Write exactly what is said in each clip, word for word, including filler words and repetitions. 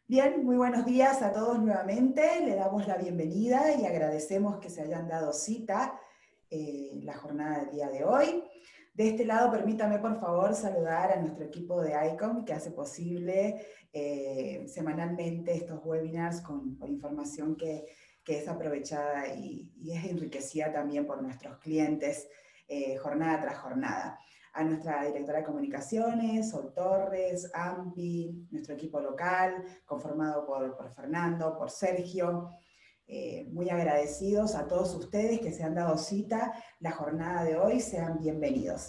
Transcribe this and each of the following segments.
Bien, muy buenos días a todos nuevamente. Le damos la bienvenida y agradecemos que se hayan dado cita eh, en la jornada del día de hoy. De este lado, permítame por favor saludar a nuestro equipo de ICOM que hace posible eh, semanalmente estos webinars con, con información que, que es aprovechada y, y es enriquecida también por nuestros clientes eh, jornada tras jornada. A nuestra directora de comunicaciones, Sol Torres, AMPI, nuestro equipo local, conformado por, por Fernando, por Sergio. Eh, muy agradecidos a todos ustedes que se han dado cita la jornada de hoy, sean bienvenidos.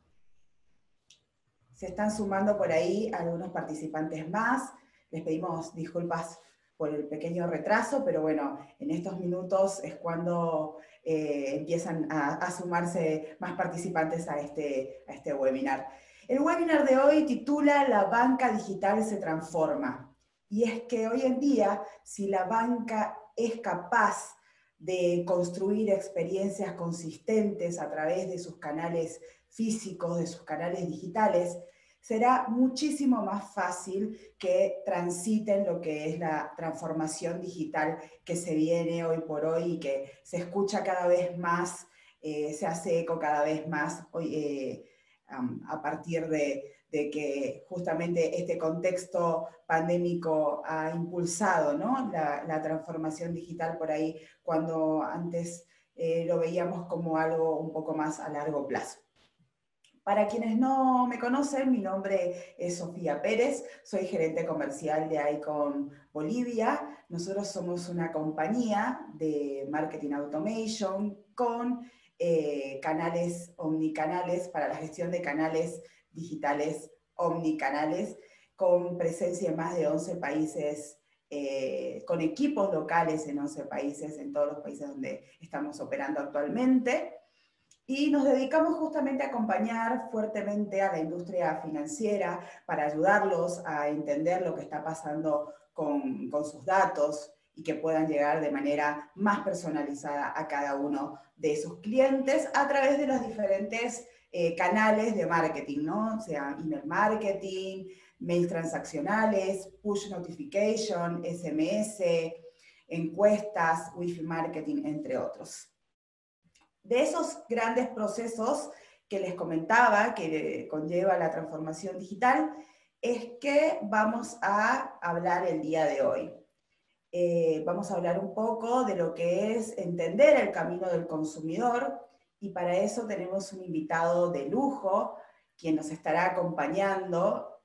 Se están sumando por ahí algunos participantes más, les pedimos disculpas por el pequeño retraso, pero bueno, en estos minutos es cuando eh, empiezan a, a sumarse más participantes a este, a este webinar. El webinar de hoy titula La banca digital se transforma. Y es que hoy en día, si la banca es capaz de construir experiencias consistentes a través de sus canales físicos, de sus canales digitales, será muchísimo más fácil que transiten lo que es la transformación digital que se viene hoy por hoy y que se escucha cada vez más, eh, se hace eco cada vez más hoy, eh, um, a partir de, de que justamente este contexto pandémico ha impulsado, ¿no?, la, la transformación digital por ahí, cuando antes eh, lo veíamos como algo un poco más a largo plazo. Para quienes no me conocen, mi nombre es Sofía Pérez, soy gerente comercial de ICOM Bolivia. Nosotros somos una compañía de marketing automation con eh, canales omnicanales para la gestión de canales digitales omnicanales, con presencia en más de once países, eh, con equipos locales en once países, en todos los países donde estamos operando actualmente. Y nos dedicamos justamente a acompañar fuertemente a la industria financiera para ayudarlos a entender lo que está pasando con, con sus datos y que puedan llegar de manera más personalizada a cada uno de sus clientes a través de los diferentes eh, canales de marketing, ¿no? O sea, email marketing, mails transaccionales, push notification, S M S, encuestas, wifi marketing, entre otros. De esos grandes procesos que les comentaba, que conlleva la transformación digital, es que vamos a hablar el día de hoy. Eh, vamos a hablar un poco de lo que es entender el camino del consumidor, y para eso tenemos un invitado de lujo, quien nos estará acompañando.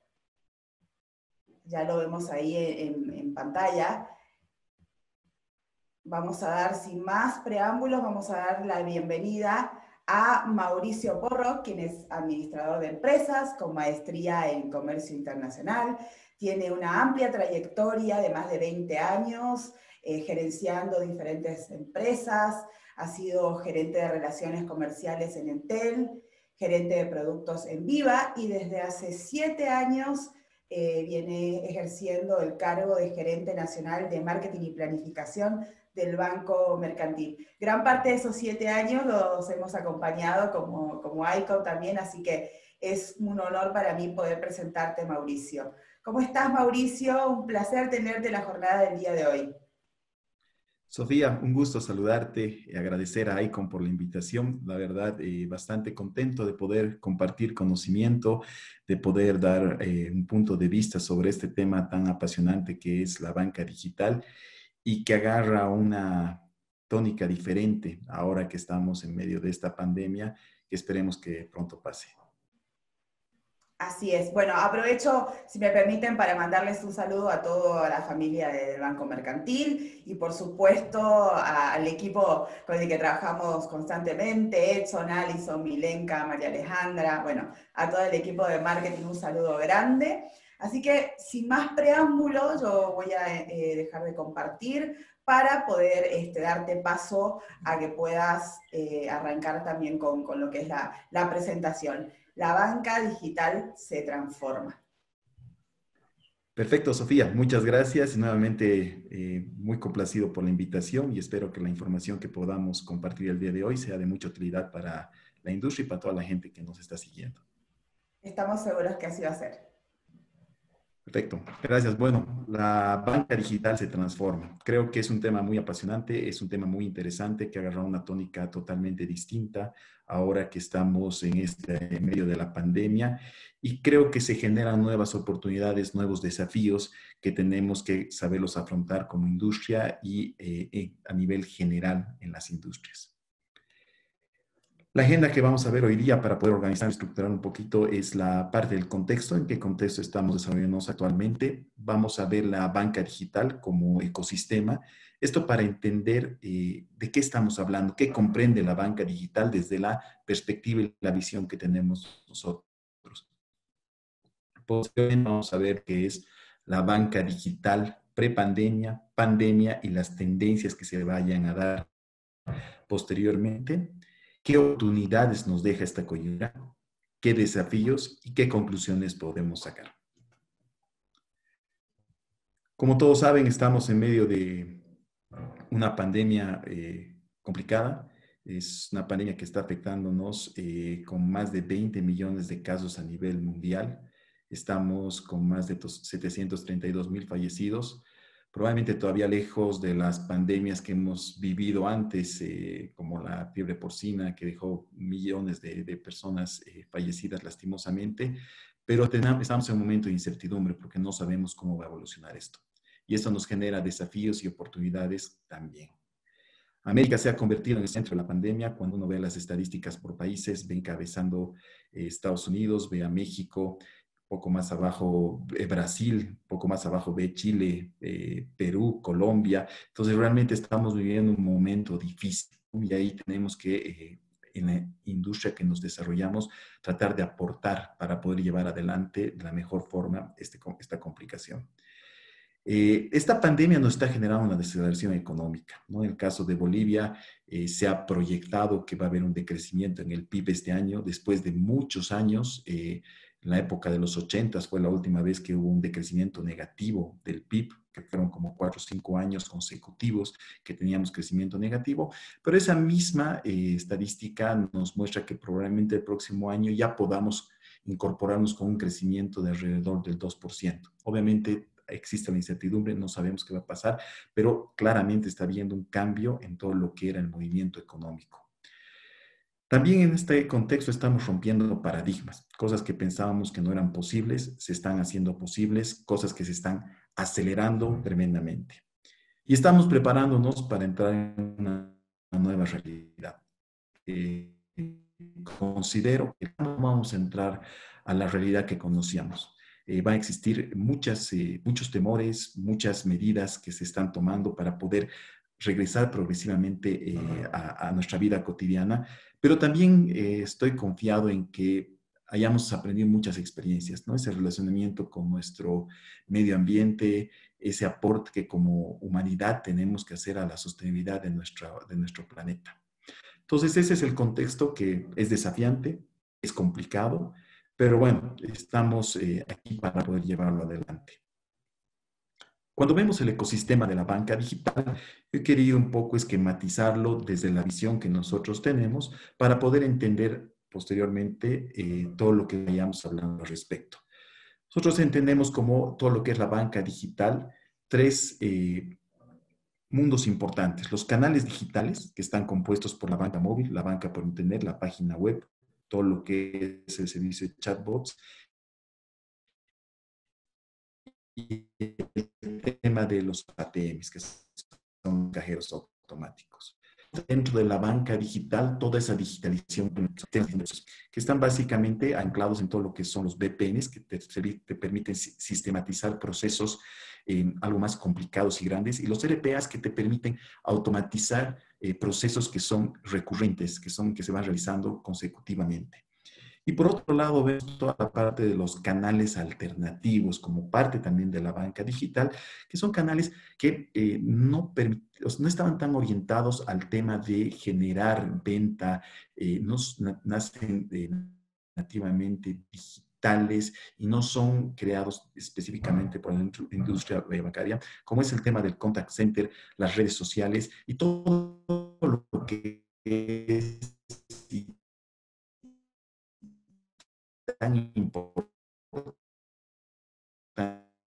Ya lo vemos ahí en, en pantalla. Vamos a dar, sin más preámbulos, vamos a dar la bienvenida a Mauricio Porro, quien es administrador de empresas con maestría en comercio internacional. Tiene una amplia trayectoria de más de veinte años, eh, gerenciando diferentes empresas. Ha sido gerente de relaciones comerciales en Entel, gerente de productos en Viva, y desde hace siete años eh, viene ejerciendo el cargo de gerente nacional de marketing y planificación del Banco Mercantil. Gran parte de esos siete años los hemos acompañado como, como ICOM también, así que es un honor para mí poder presentarte, Mauricio. ¿Cómo estás, Mauricio? Un placer tenerte en la jornada del día de hoy. Sofía, un gusto saludarte y agradecer a ICOM por la invitación. La verdad, eh, bastante contento de poder compartir conocimiento, de poder dar eh, un punto de vista sobre este tema tan apasionante que es la banca digital y que agarra una tónica diferente ahora que estamos en medio de esta pandemia, que esperemos que pronto pase. Así es. Bueno, aprovecho, si me permiten, para mandarles un saludo a toda la familia del Banco Mercantil y, por supuesto, a, al equipo con el que trabajamos constantemente, Edson, Alison, Milenka, María Alejandra, bueno, a todo el equipo de marketing un saludo grande. Así que, sin más preámbulos, yo voy a eh, dejar de compartir para poder este, darte paso a que puedas eh, arrancar también con, con lo que es la, la presentación. La banca digital se transforma. Perfecto, Sofía. Muchas gracias. Nuevamente, eh, muy complacido por la invitación y espero que la información que podamos compartir el día de hoy sea de mucha utilidad para la industria y para toda la gente que nos está siguiendo. Estamos seguros que así va a ser. Perfecto, gracias. Bueno, la banca digital se transforma. Creo que es un tema muy apasionante, es un tema muy interesante que agarra una tónica totalmente distinta ahora que estamos en este en medio de la pandemia y creo que se generan nuevas oportunidades, nuevos desafíos que tenemos que saberlos afrontar como industria y eh, eh, a nivel general en las industrias. La agenda que vamos a ver hoy día para poder organizar y estructurar un poquito es la parte del contexto, en qué contexto estamos desarrollándonos actualmente. Vamos a ver la banca digital como ecosistema. Esto para entender eh, de qué estamos hablando, qué comprende la banca digital desde la perspectiva y la visión que tenemos nosotros. Posteriormente vamos a ver qué es la banca digital prepandemia, pandemia y las tendencias que se vayan a dar posteriormente, qué oportunidades nos deja esta coyuntura, qué desafíos y qué conclusiones podemos sacar. Como todos saben, estamos en medio de una pandemia eh, complicada. Es una pandemia que está afectándonos eh, con más de veinte millones de casos a nivel mundial. Estamos con más de setecientos treinta y dos mil fallecidos, probablemente todavía lejos de las pandemias que hemos vivido antes, eh, como la fiebre porcina, que dejó millones de, de personas eh, fallecidas lastimosamente, pero tenamos, estamos en un momento de incertidumbre porque no sabemos cómo va a evolucionar esto. Y eso nos genera desafíos y oportunidades también. América se ha convertido en el centro de la pandemia. Cuando uno ve las estadísticas por países, ve encabezando eh, Estados Unidos, ve a México, poco más abajo eh, Brasil, poco más abajo ve Chile, eh, Perú, Colombia. Entonces realmente estamos viviendo un momento difícil y ahí tenemos que, eh, en la industria que nos desarrollamos, tratar de aportar para poder llevar adelante de la mejor forma este, esta complicación. Eh, esta pandemia nos está generando una desaceleración económica, ¿no? En el caso de Bolivia, eh, se ha proyectado que va a haber un decrecimiento en el P I B este año, después de muchos años. Eh, en la época de los ochentas fue la última vez que hubo un decrecimiento negativo del P I B, que fueron como cuatro o cinco años consecutivos que teníamos crecimiento negativo, pero esa misma eh, estadística nos muestra que probablemente el próximo año ya podamos incorporarnos con un crecimiento de alrededor del dos por ciento. Obviamente, existe la incertidumbre, no sabemos qué va a pasar, pero claramente está habiendo un cambio en todo lo que era el movimiento económico. También en este contexto estamos rompiendo paradigmas, cosas que pensábamos que no eran posibles, se están haciendo posibles, cosas que se están acelerando tremendamente. Y estamos preparándonos para entrar en una, una nueva realidad. Eh, considero que no vamos a entrar a la realidad que conocíamos. Eh, van a existir muchas, eh, muchos temores, muchas medidas que se están tomando para poder regresar progresivamente eh, a, a, nuestra vida cotidiana, pero también eh, estoy confiado en que hayamos aprendido muchas experiencias, ¿no? Ese relacionamiento con nuestro medio ambiente, ese aporte que como humanidad tenemos que hacer a la sostenibilidad de, nuestra, de nuestro planeta. Entonces, ese es el contexto que es desafiante, es complicado, pero bueno, estamos eh, aquí para poder llevarlo adelante. Cuando vemos el ecosistema de la banca digital, he querido un poco esquematizarlo desde la visión que nosotros tenemos para poder entender posteriormente eh, todo lo que vayamos hablando al respecto. Nosotros entendemos como todo lo que es la banca digital, tres eh, mundos importantes. Los canales digitales, que están compuestos por la banca móvil, la banca por internet, la página web, todo lo que es el servicio de chatbots, y el tema de los A T Ms, que son cajeros automáticos. Dentro de la banca digital, toda esa digitalización que están básicamente anclados en todo lo que son los V P Ns, que te, te permiten sistematizar procesos eh, algo más complicados y grandes, y los R P As que te permiten automatizar eh, procesos que son recurrentes, que, son, que se van realizando consecutivamente. Y por otro lado, vemos toda la parte de los canales alternativos como parte también de la banca digital, que son canales que eh, no, no estaban tan orientados al tema de generar venta, eh, no nacen eh, nativamente digitales y no son creados específicamente por la industria bancaria, como es el tema del contact center, las redes sociales y todo lo que es tan importante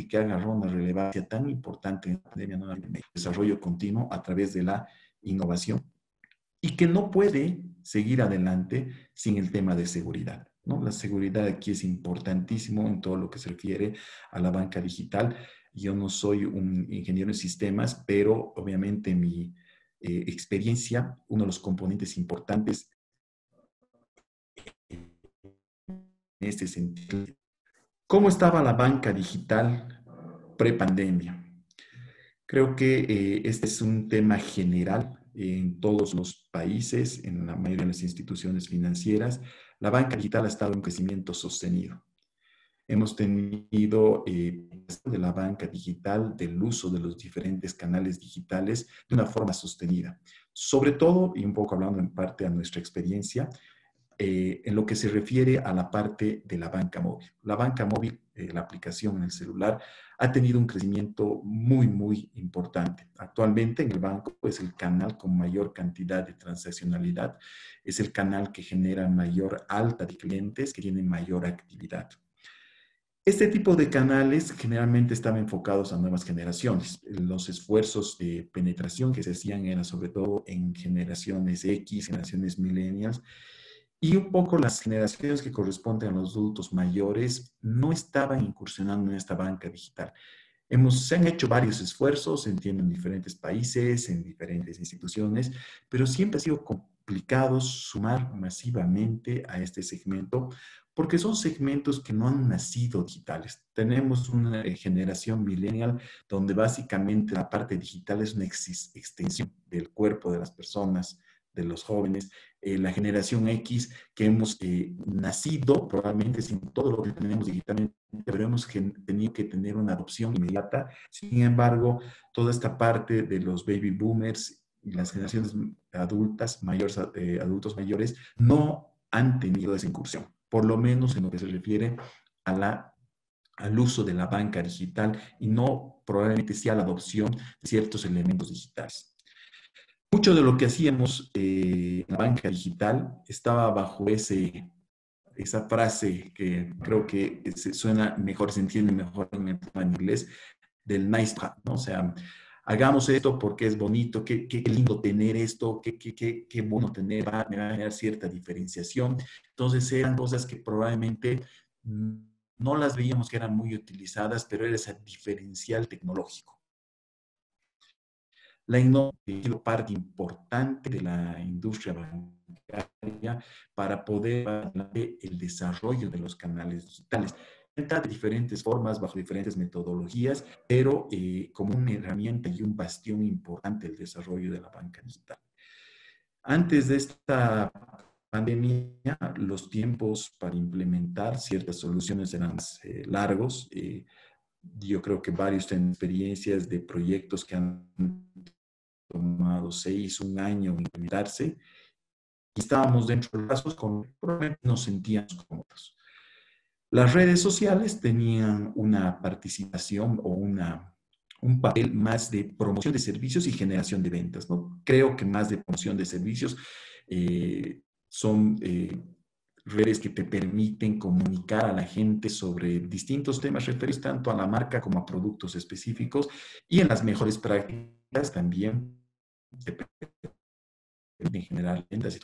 y que agarró una relevancia tan importante en la pandemia, ¿no? El desarrollo continuo a través de la innovación y que no puede seguir adelante sin el tema de seguridad, ¿no? La seguridad aquí es importantísimo en todo lo que se refiere a la banca digital. Yo no soy un ingeniero en sistemas, pero obviamente mi eh, experiencia, uno de los componentes importantes en este sentido. ¿Cómo estaba la banca digital prepandemia? Creo que eh, este es un tema general en todos los países, en la mayoría de las instituciones financieras. La banca digital ha estado en crecimiento sostenido. Hemos tenido eh, de la banca digital, del uso de los diferentes canales digitales de una forma sostenida. Sobre todo, y un poco hablando en parte a nuestra experiencia, eh, en lo que se refiere a la parte de la banca móvil. La banca móvil, eh, la aplicación en el celular, ha tenido un crecimiento muy, muy importante. Actualmente en el banco es el canal con mayor cantidad de transaccionalidad, es el canal que genera mayor alta de clientes, que tiene mayor actividad. Este tipo de canales generalmente estaban enfocados a nuevas generaciones. Los esfuerzos de penetración que se hacían eran sobre todo en generaciones X, generaciones millennials, y un poco las generaciones que corresponden a los adultos mayores no estaban incursionando en esta banca digital. Hemos, se han hecho varios esfuerzos, entiendo, en diferentes países, en diferentes instituciones, pero siempre ha sido complicado sumar masivamente a este segmento porque son segmentos que no han nacido digitales. Tenemos una generación millennial donde básicamente la parte digital es una ex extensión del cuerpo de las personas, de los jóvenes, eh, la generación X, que hemos eh, nacido probablemente sin todo lo que tenemos digitalmente, pero hemos tenido que tener una adopción inmediata. Sin embargo, toda esta parte de los baby boomers y las generaciones adultas, mayores, eh, adultos mayores, no han tenido esa incursión, por lo menos en lo que se refiere a la al uso de la banca digital y no probablemente sea la adopción de ciertos elementos digitales. Mucho de lo que hacíamos eh, en la banca digital estaba bajo ese, esa frase que creo que se suena mejor, se entiende mejor en, en inglés, del nice to have, ¿no? O sea, hagamos esto porque es bonito, qué, qué lindo tener esto, qué, qué, qué, qué bueno tener, va, me va a generar cierta diferenciación. Entonces eran cosas que probablemente no las veíamos que eran muy utilizadas, pero era ese diferencial tecnológico. La innovación ha sido parte importante de la industria bancaria para poder adelantar el desarrollo de los canales digitales de diferentes formas, bajo diferentes metodologías, pero eh, como una herramienta y un bastión importante del desarrollo de la banca digital. Antes de esta pandemia, los tiempos para implementar ciertas soluciones eran eh, largos. Eh, yo creo que varios tienen experiencias de proyectos que han tomado seis, un año implementarse, y estábamos dentro de los casos con probablemente nos sentíamos cómodos. Las redes sociales tenían una participación o una, un papel más de promoción de servicios y generación de ventas, ¿no? Creo que más de promoción de servicios eh, son eh, redes que te permiten comunicar a la gente sobre distintos temas referidos tanto a la marca como a productos específicos, y en las mejores prácticas también te permiten generar ventas y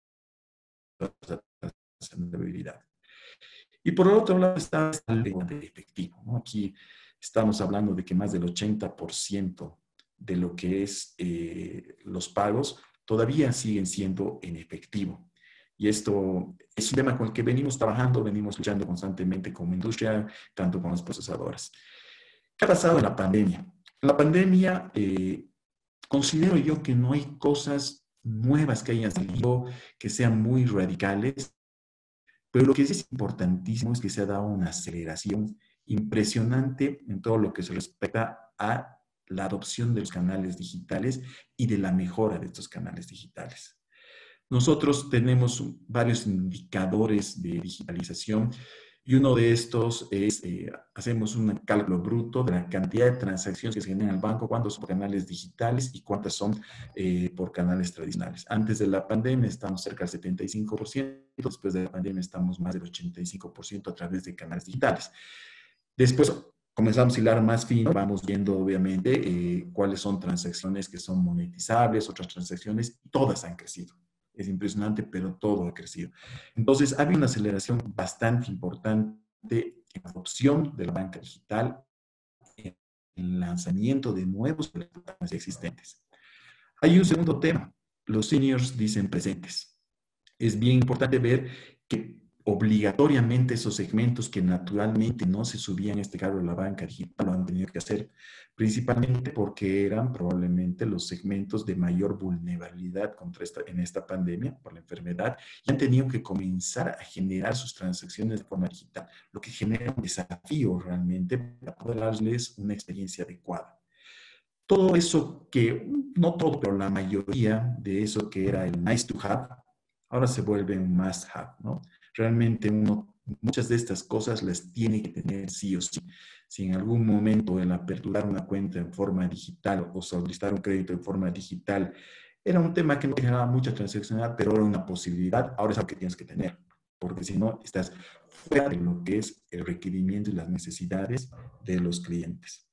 sostenibilidad. Y por otro lado está el de efectivo, ¿no? Aquí estamos hablando de que más del ochenta por ciento de lo que es eh, los pagos todavía siguen siendo en efectivo. Y esto es un tema con el que venimos trabajando, venimos luchando constantemente como industria, tanto con las procesadoras. ¿Qué ha pasado en la pandemia? En la pandemia eh, considero yo que no hay cosas nuevas que hayan salido que sean muy radicales, pero lo que sí es importantísimo es que se ha dado una aceleración impresionante en todo lo que se respecta a la adopción de los canales digitales y de la mejora de estos canales digitales. Nosotros tenemos varios indicadores de digitalización y uno de estos es, eh, hacemos un cálculo bruto de la cantidad de transacciones que se generan en el banco, cuántos por canales digitales y cuántas son eh, por canales tradicionales. Antes de la pandemia estamos cerca del setenta y cinco por ciento, después de la pandemia estamos más del ochenta y cinco por ciento a través de canales digitales. Después, comenzamos a hilar más fino, vamos viendo obviamente eh, cuáles son transacciones que son monetizables, otras transacciones, todas han crecido. Es impresionante, pero todo ha crecido. Entonces, ha habido una aceleración bastante importante en la adopción de la banca digital, en el lanzamiento de nuevos planes existentes. Hay un segundo tema. Los seniors dicen presentes. Es bien importante ver que obligatoriamente esos segmentos que naturalmente no se subían a este carro de la banca digital lo han tenido que hacer, principalmente porque eran probablemente los segmentos de mayor vulnerabilidad contra esta, en esta pandemia por la enfermedad y han tenido que comenzar a generar sus transacciones de forma digital, lo que genera un desafío realmente para poder darles una experiencia adecuada. Todo eso que, no todo, pero la mayoría de eso que era el nice to have, ahora se vuelve un must have, ¿no? Realmente uno, muchas de estas cosas las tiene que tener sí o sí. Si en algún momento el aperturar una cuenta en forma digital o solicitar un crédito en forma digital era un tema que no generaba mucha transaccionalidad, pero era una posibilidad, ahora es algo que tienes que tener, porque si no, estás fuera de lo que es el requerimiento y las necesidades de los clientes.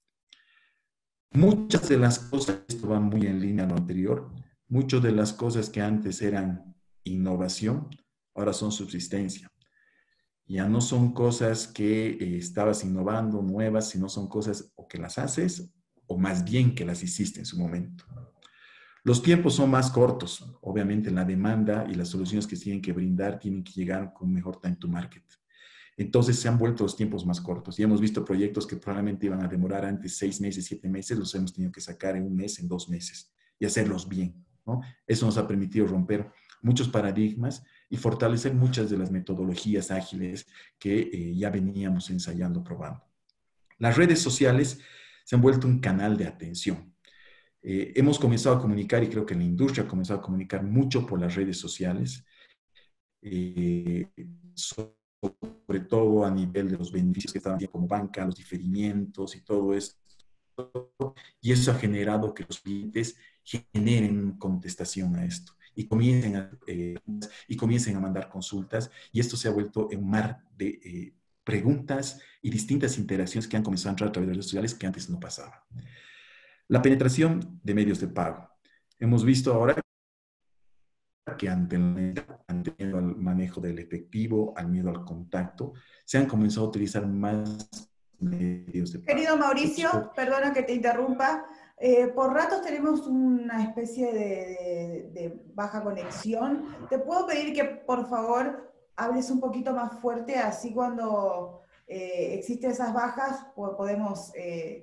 Muchas de las cosas, esto va muy en línea a lo anterior, muchas de las cosas que antes eran innovación, ahora son subsistencia. Ya no son cosas que eh, estabas innovando, nuevas, sino son cosas o que las haces o más bien que las hiciste en su momento. Los tiempos son más cortos. Obviamente la demanda y las soluciones que tienen que brindar tienen que llegar con mejor time to market. Entonces se han vuelto los tiempos más cortos y hemos visto proyectos que probablemente iban a demorar antes seis meses, siete meses, los hemos tenido que sacar en un mes, en dos meses y hacerlos bien, ¿no? Eso nos ha permitido romper muchos paradigmas y fortalecer muchas de las metodologías ágiles que eh, ya veníamos ensayando, probando. Las redes sociales se han vuelto un canal de atención. Eh, hemos comenzado a comunicar y creo que la industria ha comenzado a comunicar mucho por las redes sociales. Eh, sobre todo a nivel de los beneficios que estaban haciendo como banca, los diferimientos y todo esto. Y eso ha generado que los clientes generen contestación a esto y comiencen a, eh, y comiencen a mandar consultas y esto se ha vuelto un mar de eh, preguntas y distintas interacciones que han comenzado a entrar a través de redes sociales que antes no pasaba. La penetración de medios de pago. Hemos visto ahora que ante el, ante el manejo del efectivo, al miedo al contacto, se han comenzado a utilizar más medios de pago. Querido Mauricio, perdona que te interrumpa. Eh, por ratos tenemos una especie de, de, de baja conexión. ¿Te puedo pedir que por favor hables un poquito más fuerte? Así cuando eh, existen esas bajas podemos eh,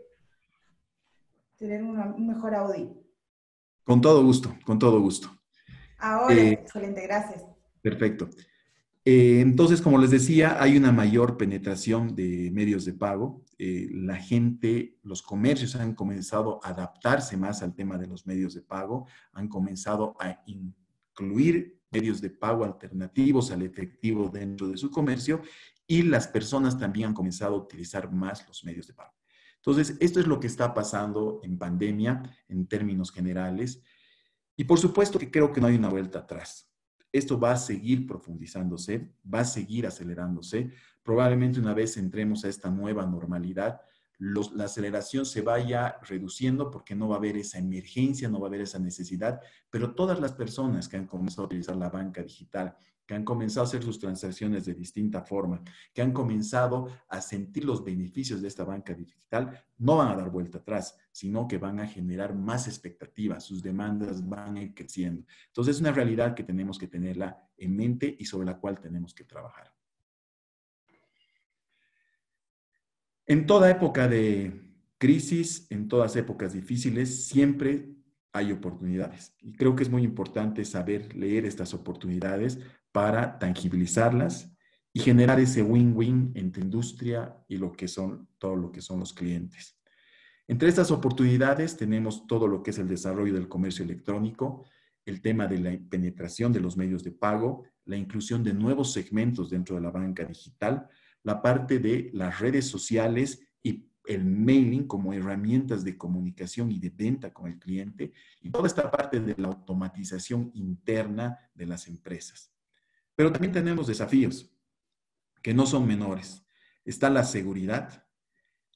tener una, un mejor audio. Con todo gusto, con todo gusto. Ahora, eh, excelente, gracias. Perfecto. Eh, entonces, como les decía, hay una mayor penetración de medios de pago. Eh, la gente, los comercios han comenzado a adaptarse más al tema de los medios de pago, han comenzado a incluir medios de pago alternativos al efectivo dentro de su comercio y las personas también han comenzado a utilizar más los medios de pago. Entonces, esto es lo que está pasando en pandemia en términos generales. Y por supuesto que creo que no hay una vuelta atrás. Esto va a seguir profundizándose, va a seguir acelerándose. Probablemente una vez entremos a esta nueva normalidad, los, la aceleración se vaya reduciendo porque no va a haber esa emergencia, no va a haber esa necesidad, pero todas las personas que han comenzado a utilizar la banca digital, que han comenzado a hacer sus transacciones de distinta forma, que han comenzado a sentir los beneficios de esta banca digital, no van a dar vuelta atrás, sino que van a generar más expectativas, sus demandas van a ir creciendo. Entonces es una realidad que tenemos que tenerla en mente y sobre la cual tenemos que trabajar. En toda época de crisis, en todas épocas difíciles, siempre hay oportunidades. Y creo que es muy importante saber leer estas oportunidades para tangibilizarlas y generar ese win-win entre industria y lo que son, todo lo que son los clientes. Entre estas oportunidades tenemos todo lo que es el desarrollo del comercio electrónico, el tema de la penetración de los medios de pago, la inclusión de nuevos segmentos dentro de la banca digital, la parte de las redes sociales y el mailing como herramientas de comunicación y de venta con el cliente, y toda esta parte de la automatización interna de las empresas. Pero también tenemos desafíos que no son menores. Está la seguridad,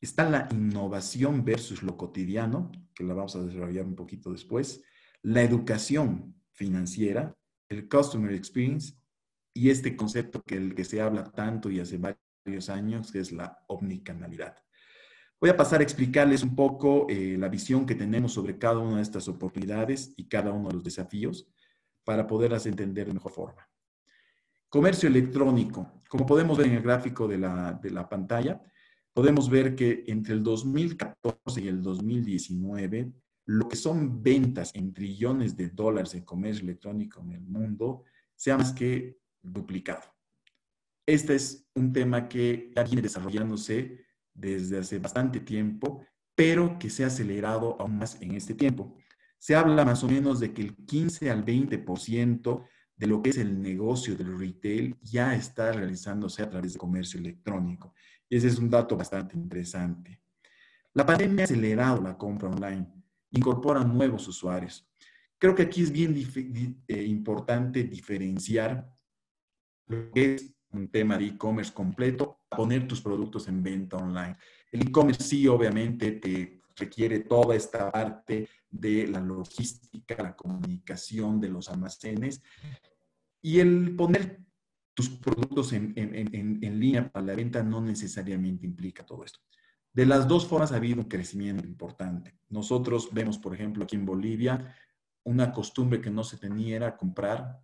Está la innovación versus lo cotidiano, que la vamos a desarrollar un poquito después, la educación financiera, el customer experience y este concepto que el que se habla tanto y hace varios años, que es la omnicanalidad. Voy a pasar a explicarles un poco eh, la visión que tenemos sobre cada una de estas oportunidades y cada uno de los desafíos para poderlas entender de mejor forma. Comercio electrónico. Como podemos ver en el gráfico de la, de la pantalla, podemos ver que entre el dos mil catorce y el dos mil diecinueve, lo que son ventas en trillones de dólares en comercio electrónico en el mundo se ha más que duplicado. Este es un tema que ya viene desarrollándose desde hace bastante tiempo, pero que se ha acelerado aún más en este tiempo. Se habla más o menos de que el quince al veinte por ciento de lo que es el negocio del retail ya está realizándose a través de comercio electrónico. Y ese es un dato bastante interesante. La pandemia ha acelerado la compra online, incorpora nuevos usuarios. Creo que aquí es bien dif- eh, importante diferenciar lo que es un tema de e-commerce completo, poner tus productos en venta online. El e-commerce sí, obviamente, te requiere toda esta parte de la logística, la comunicación de los almacenes y el poner tus productos en, en, en, en línea para la venta no necesariamente implica todo esto. De las dos formas ha habido un crecimiento importante. Nosotros vemos, por ejemplo, aquí en Bolivia, una costumbre que no se tenía era comprar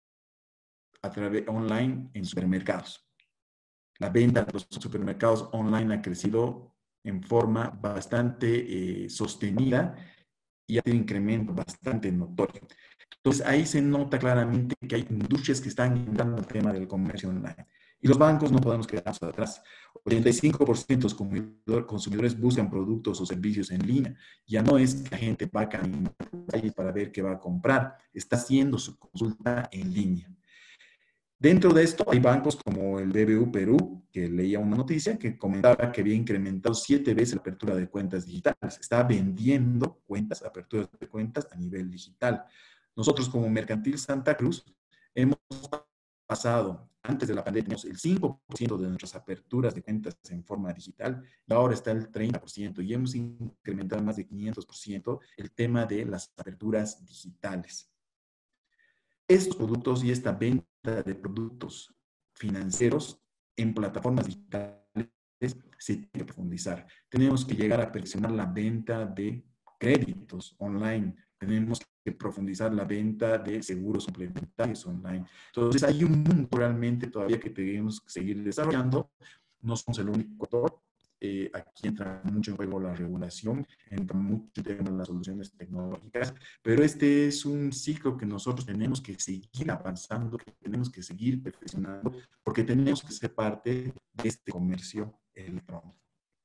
a través online en supermercados. La venta de los supermercados online ha crecido en forma bastante eh, sostenida y ha tenido un incremento bastante notorio. Entonces ahí se nota claramente que hay industrias que están entrando al tema del comercio online. Y los bancos no podemos quedarnos atrás. ochenta y cinco por ciento de los consumidores buscan productos o servicios en línea. Ya no es que la gente va a caminar para ver qué va a comprar, está haciendo su consulta en línea. Dentro de esto hay bancos como el B B V Perú, que leía una noticia que comentaba que había incrementado siete veces la apertura de cuentas digitales. Está vendiendo cuentas, aperturas de cuentas a nivel digital. Nosotros como Mercantil Santa Cruz hemos pasado, antes de la pandemia, teníamos el cinco por ciento de nuestras aperturas de cuentas en forma digital y ahora está el treinta por ciento y hemos incrementado más de quinientos por ciento el tema de las aperturas digitales. Estos productos y esta venta de productos financieros en plataformas digitales se tiene que profundizar. Tenemos que llegar a perfeccionar la venta de créditos online. Tenemos que profundizar la venta de seguros complementarios online. Entonces hay un mundo realmente todavía que tenemos que seguir desarrollando. No somos el único actor. Eh, aquí entra mucho en juego la regulación, entra mucho en tema las soluciones tecnológicas, pero este es un ciclo que nosotros tenemos que seguir avanzando, que tenemos que seguir perfeccionando, porque tenemos que ser parte de este comercio electrónico.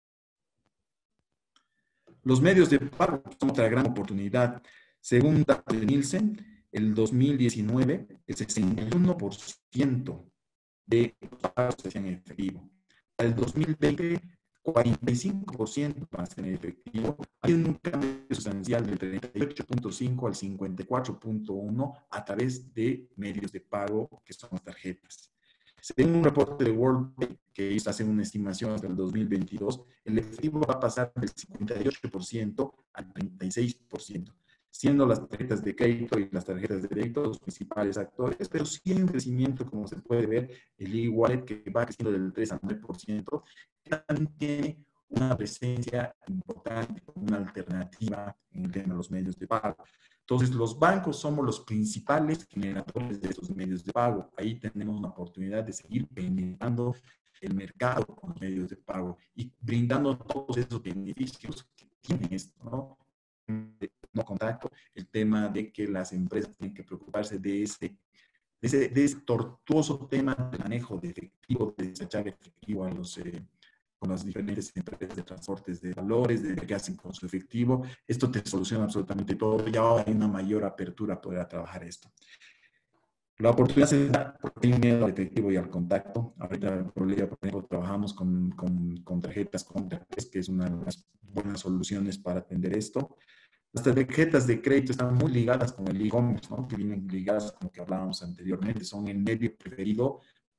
Los medios de pago son otra gran oportunidad. Según datos de Nielsen, el dos mil diecinueve, el sesenta y uno por ciento de los pagos se hacían en efectivo. Para el dos mil veinte, cuarenta y cinco por ciento más en efectivo. Hay un cambio sustancial del treinta y ocho punto cinco al cincuenta y cuatro punto uno a través de medios de pago que son las tarjetas. Según un reporte de World Pay que hizo hace una estimación hasta el dos mil veintidós, el efectivo va a pasar del cincuenta y ocho por ciento al treinta y seis por ciento, siendo las tarjetas de crédito y las tarjetas de débito los principales actores, pero sí hay un crecimiento, como se puede ver, el e-wallet que va creciendo del tres al nueve por ciento, que también tiene una presencia importante, una alternativa en el tema de los medios de pago. Entonces, los bancos somos los principales generadores de estos medios de pago. Ahí tenemos una oportunidad de seguir penetrando el mercado con los medios de pago y brindando todos esos beneficios que tiene esto, ¿no? No contacto, el tema de que las empresas tienen que preocuparse de ese, de ese, de ese tortuoso tema de manejo de efectivo, de desechar efectivo a los... Eh, con las diferentes empresas de transportes de valores, de qué hacen con su efectivo. Esto te soluciona absolutamente todo y ahora hay una mayor apertura a poder trabajar esto. La oportunidad se da porque hay miedo al efectivo y al contacto. Ahorita en Bolivia, por ejemplo, trabajamos con, con, con tarjetas contactless, que es una de las buenas soluciones para atender esto. Las tarjetas de crédito están muy ligadas con el e-commerce, ¿no? Que vienen ligadas con lo que hablábamos anteriormente. Son el medio preferido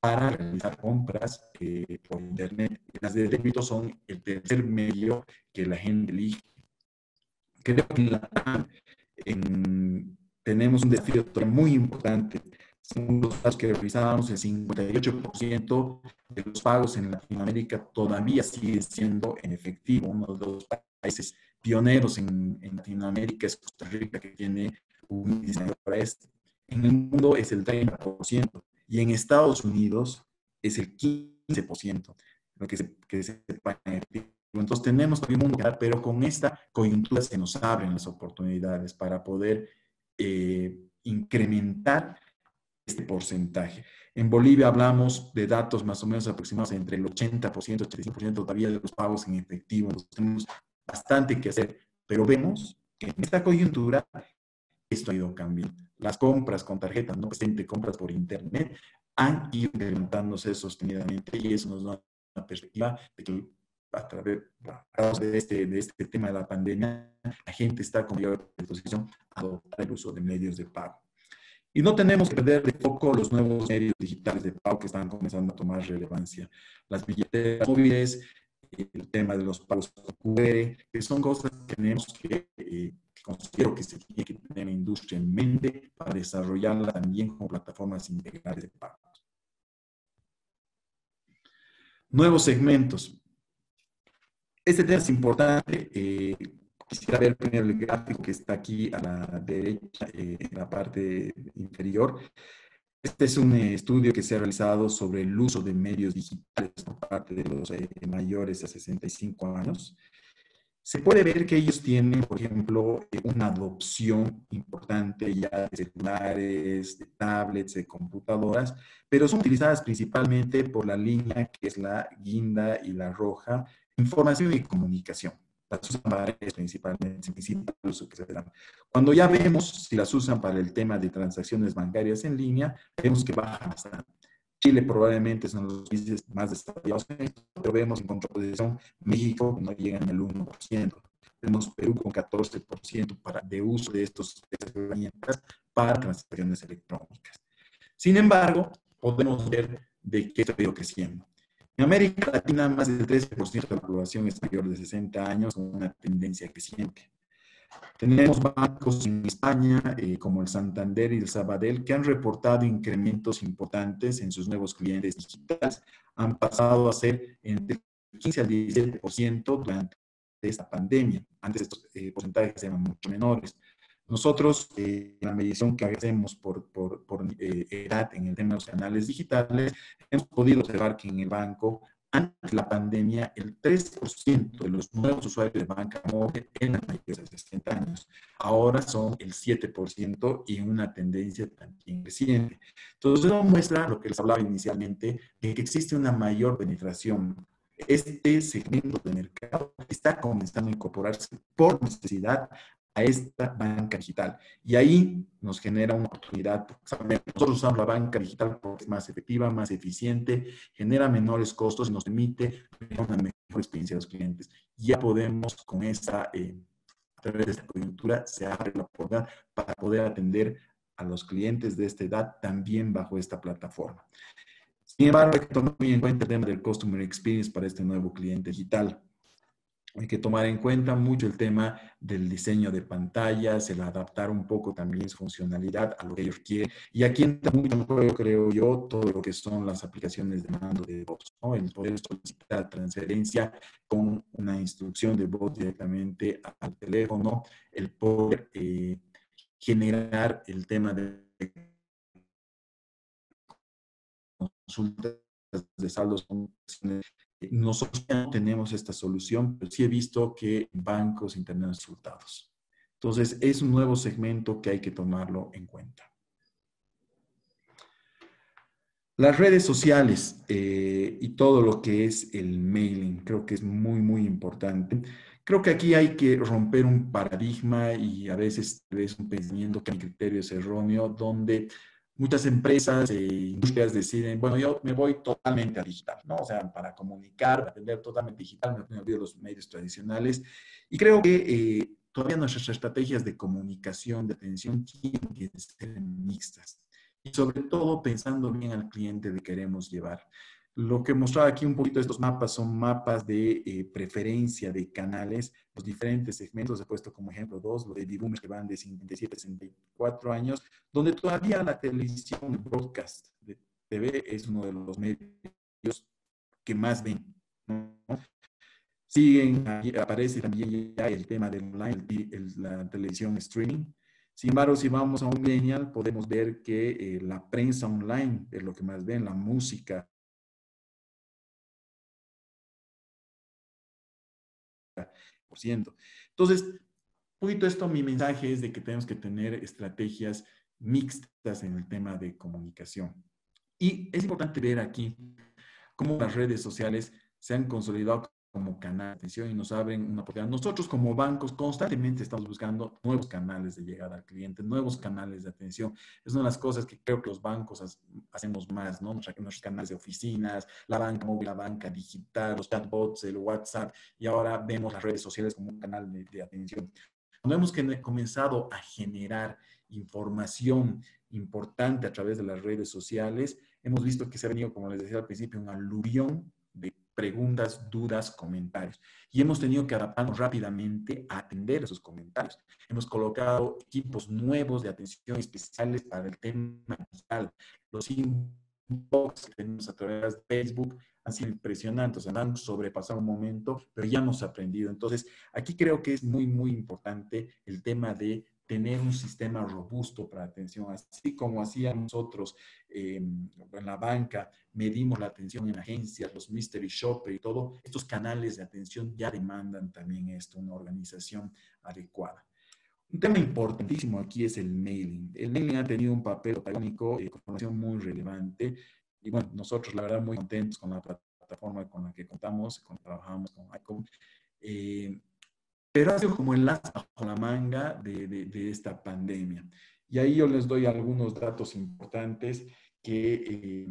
para realizar compras eh, por Internet. Las de débito son el tercer medio que la gente elige. Creo que en la, en, tenemos un desafío muy importante. Según los datos que revisábamos, el cincuenta y ocho por ciento de los pagos en Latinoamérica todavía sigue siendo en efectivo. Uno de los países pioneros en, en Latinoamérica es Costa Rica, que tiene un índice para este. En el mundo es el treinta por ciento y en Estados Unidos es el quince por ciento, lo que se, que se paga en efectivo. Entonces tenemos todavía un mundo que dar, pero con esta coyuntura se nos abren las oportunidades para poder eh, incrementar este porcentaje. En Bolivia hablamos de datos más o menos aproximados entre el ochenta por ciento, ochenta y cinco por ciento todavía de los pagos en efectivo. Entonces tenemos bastante que hacer, pero vemos que en esta coyuntura esto ha ido cambiando. Las compras con tarjeta no presente, compras por internet, han ido incrementándose sostenidamente y eso nos da una perspectiva de que a través de este, de este tema de la pandemia, la gente está con mayor disposición a adoptar el uso de medios de pago. Y no tenemos que perder de foco los nuevos medios digitales de pago que están comenzando a tomar relevancia. Las billeteras móviles, el tema de los pagos Q R, que son cosas que tenemos que, eh, que considero que se tiene que tener la industria en mente para desarrollarla también como plataformas integrales de pago. Nuevos segmentos. Este tema es importante. Eh, quisiera ver primero el gráfico que está aquí a la derecha, eh, en la parte inferior. Este es un eh, estudio que se ha realizado sobre el uso de medios digitales por parte de los eh, mayores a sesenta y cinco años. Se puede ver que ellos tienen, por ejemplo, eh, una adopción importante ya de celulares, de tablets, de computadoras, pero son utilizadas principalmente por la línea que es la guinda y la roja, información y comunicación. Las usan para eso principalmente, principal uso que se dan. Cuando ya vemos si las usan para el tema de transacciones bancarias en línea, vemos que baja bastante. Chile probablemente son los países más desarrollados en esto, pero vemos en contraposición México no llega en el uno por ciento. Tenemos Perú con catorce por ciento para, de uso de estas herramientas para transacciones electrónicas. Sin embargo, podemos ver de qué está creciendo. En América Latina, más del trece por ciento de la población es mayor de sesenta años, con una tendencia creciente. Tenemos bancos en España, eh, como el Santander y el Sabadell, que han reportado incrementos importantes en sus nuevos clientes digitales. Han pasado a ser entre el quince al diecisiete por ciento durante esta pandemia. Antes estos eh, porcentajes eran mucho menores. Nosotros, eh, en la medición que hacemos por, por, por eh, edad en el tema de los canales digitales, hemos podido observar que en el banco, antes de la pandemia, el tres por ciento de los nuevos usuarios de banca móvil eran mayores de sesenta años. Ahora son el siete por ciento y una tendencia también creciente. Entonces, eso muestra lo que les hablaba inicialmente, de que existe una mayor penetración. Este segmento de mercado está comenzando a incorporarse por necesidad a esta banca digital. Y ahí nos genera una oportunidad. Nosotros usamos la banca digital porque es más efectiva, más eficiente, genera menores costos y nos permite una mejor experiencia de los clientes. Ya podemos con esta, eh, a través de esta coyuntura, se abre la oportunidad para poder atender a los clientes de esta edad también bajo esta plataforma. Sin embargo, hay que tomar muy en cuenta el tema del Customer Experience para este nuevo cliente digital. Hay que tomar en cuenta mucho el tema del diseño de pantallas, el adaptar un poco también su funcionalidad a lo que ellos quieren. Y aquí entra mucho en juego, creo yo, todo lo que son las aplicaciones de mando de voz, ¿no? El poder solicitar transferencia con una instrucción de voz directamente al teléfono, el poder eh, generar el tema de consultas de saldos. Nosotros ya no tenemos esta solución, pero sí he visto que bancos internet resultados. Entonces, es un nuevo segmento que hay que tomarlo en cuenta. Las redes sociales eh, y todo lo que es el mailing, creo que es muy, muy importante. Creo que aquí hay que romper un paradigma y a veces es un pensamiento que mi criterio es erróneo, donde muchas empresas e industrias deciden, bueno, yo me voy totalmente a digital, ¿no? O sea, para comunicar, para atender totalmente digital, me olvido los medios tradicionales. Y creo que eh, todavía nuestras estrategias de comunicación, de atención, tienen que ser mixtas. y sobre todo pensando bien al cliente de queremos llevar. Lo que mostraba aquí un poquito de estos mapas son mapas de eh, preferencia de canales, los diferentes segmentos. He puesto como ejemplo dos, los baby boomers que van de cincuenta y siete a sesenta y cuatro años, donde todavía la televisión, broadcast de T V es uno de los medios que más ven, ¿no? Siguen, aparece también ya el tema del online, el, el, la televisión streaming. Sin embargo, si vamos a un millennial, podemos ver que eh, la prensa online es lo que más ven, la música. Por ciento. Entonces, un poquito esto, mi mensaje es de que tenemos que tener estrategias mixtas en el tema de comunicación. Y es importante ver aquí cómo las redes sociales se han consolidado como canal de atención y nos abren una oportunidad. Nosotros como bancos constantemente estamos buscando nuevos canales de llegada al cliente, nuevos canales de atención. Es una de las cosas que creo que los bancos hacemos más, ¿no? Nuestros canales de oficinas, la banca móvil, la banca digital, los chatbots, el WhatsApp, y ahora vemos las redes sociales como un canal de, de atención. Cuando hemos que, comenzado a generar información importante a través de las redes sociales, hemos visto que se ha venido, como les decía al principio, un aluvión de preguntas, dudas, comentarios. Y hemos tenido que adaptarnos rápidamente a atender esos comentarios. Hemos colocado equipos nuevos de atención especiales para el tema digital. Los inbox que tenemos a través de Facebook han sido impresionantes, o sea, han sobrepasado un momento, pero ya hemos aprendido. Entonces, aquí creo que es muy, muy importante el tema de tener un sistema robusto para atención, así como hacíamos nosotros eh, en la banca, medimos la atención en agencias, los mystery shopper y todo, estos canales de atención ya demandan también esto, una organización adecuada. Un tema importantísimo aquí es el mailing. El mailing ha tenido un papel protagónico y información muy relevante. Y bueno, nosotros la verdad muy contentos con la plataforma con la que contamos, con trabajamos con ICOM. Eh, pero ha sido como el as bajo la manga de, de, de esta pandemia. Y ahí yo les doy algunos datos importantes que eh,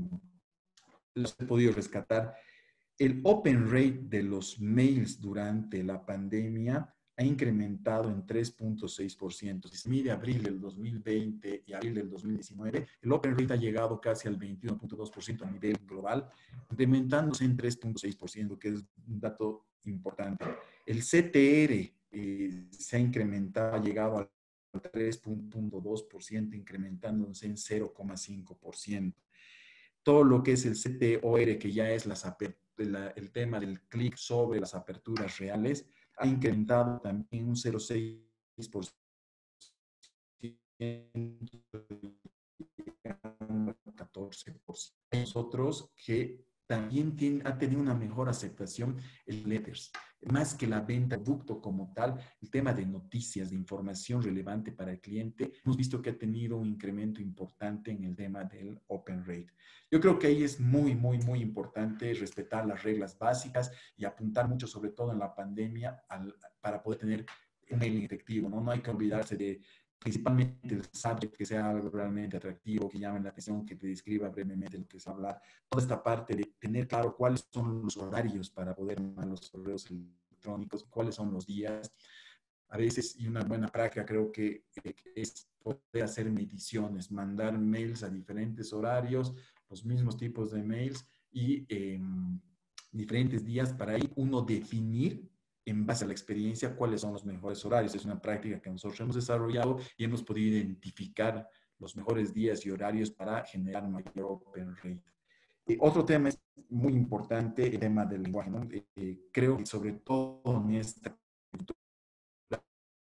los he podido rescatar. El open rate de los mails durante la pandemia ha incrementado en tres punto seis por ciento. Si se mide abril del dos mil veinte y abril del dos mil diecinueve, el open rate ha llegado casi al veintiuno punto dos por ciento a nivel global, incrementándose en tres punto seis por ciento, que es un dato importante. El C T R eh, se ha incrementado, ha llegado al tres punto dos por ciento, incrementándose en cero coma cinco por ciento. Todo lo que es el C T O R, que ya es las la, el tema del clic sobre las aperturas reales, ha incrementado también un cero coma seis por ciento, catorce por ciento. Nosotros que también tiene, ha tenido una mejor aceptación el letters, más que la venta de producto como tal, el tema de noticias, de información relevante para el cliente, hemos visto que ha tenido un incremento importante en el tema del open rate. Yo creo que ahí es muy, muy, muy importante respetar las reglas básicas y apuntar mucho, sobre todo en la pandemia, al, para poder tener un mailing efectivo, ¿no? No hay que olvidarse de principalmente el subject, que sea algo realmente atractivo, que llame la atención, que te describa brevemente lo que se va a hablar. Toda esta parte de tener claro cuáles son los horarios para poder mandar los correos electrónicos, cuáles son los días. A veces, y una buena práctica creo que eh, es poder hacer mediciones, mandar mails a diferentes horarios, los mismos tipos de mails y eh, diferentes días para ahí uno definir en base a la experiencia cuáles son los mejores horarios. Es una práctica que nosotros hemos desarrollado y hemos podido identificar los mejores días y horarios para generar mayor open rate. Eh, otro tema es muy importante, el tema del lenguaje, ¿no? Eh, creo que sobre todo en esta cultura,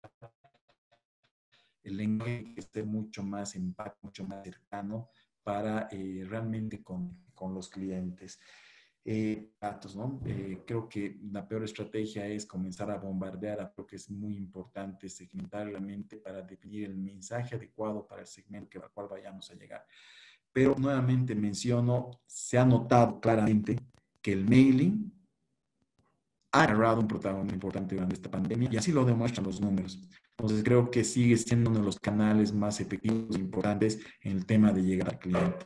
el lenguaje tiene que ser mucho más empático, mucho más cercano para eh, realmente con, con los clientes. Eh, datos, ¿no? Eh, creo que la peor estrategia es comenzar a bombardear, creo que es muy importante segmentar realmente para definir el mensaje adecuado para el segmento al cual vayamos a llegar. Pero nuevamente menciono, se ha notado claramente que el mailing ha agarrado un protagonismo importante durante esta pandemia y así lo demuestran los números. Entonces creo que sigue siendo uno de los canales más efectivos e importantes en el tema de llegar al cliente.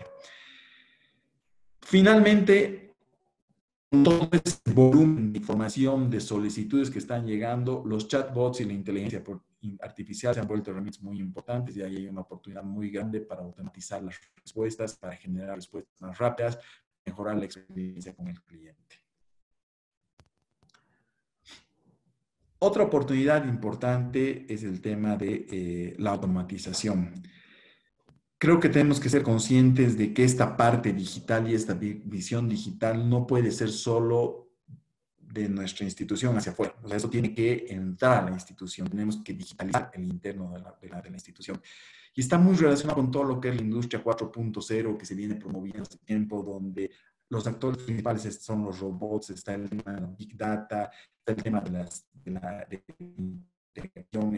Finalmente, todo ese volumen de información, de solicitudes que están llegando, los chatbots y la inteligencia artificial se han vuelto herramientas muy importantes y ahí hay una oportunidad muy grande para automatizar las respuestas, para generar respuestas más rápidas, mejorar la experiencia con el cliente. Otra oportunidad importante es el tema de eh, la automatización. Creo que tenemos que ser conscientes de que esta parte digital y esta visión digital no puede ser solo de nuestra institución hacia afuera. O sea, eso tiene que entrar a la institución. Tenemos que digitalizar el interno de la, de la, de la institución. Y está muy relacionado con todo lo que es la industria cuatro punto cero que se viene promoviendo hace tiempo, donde los actores principales son los robots, está el tema de la Big Data, está el tema de las de la de integración,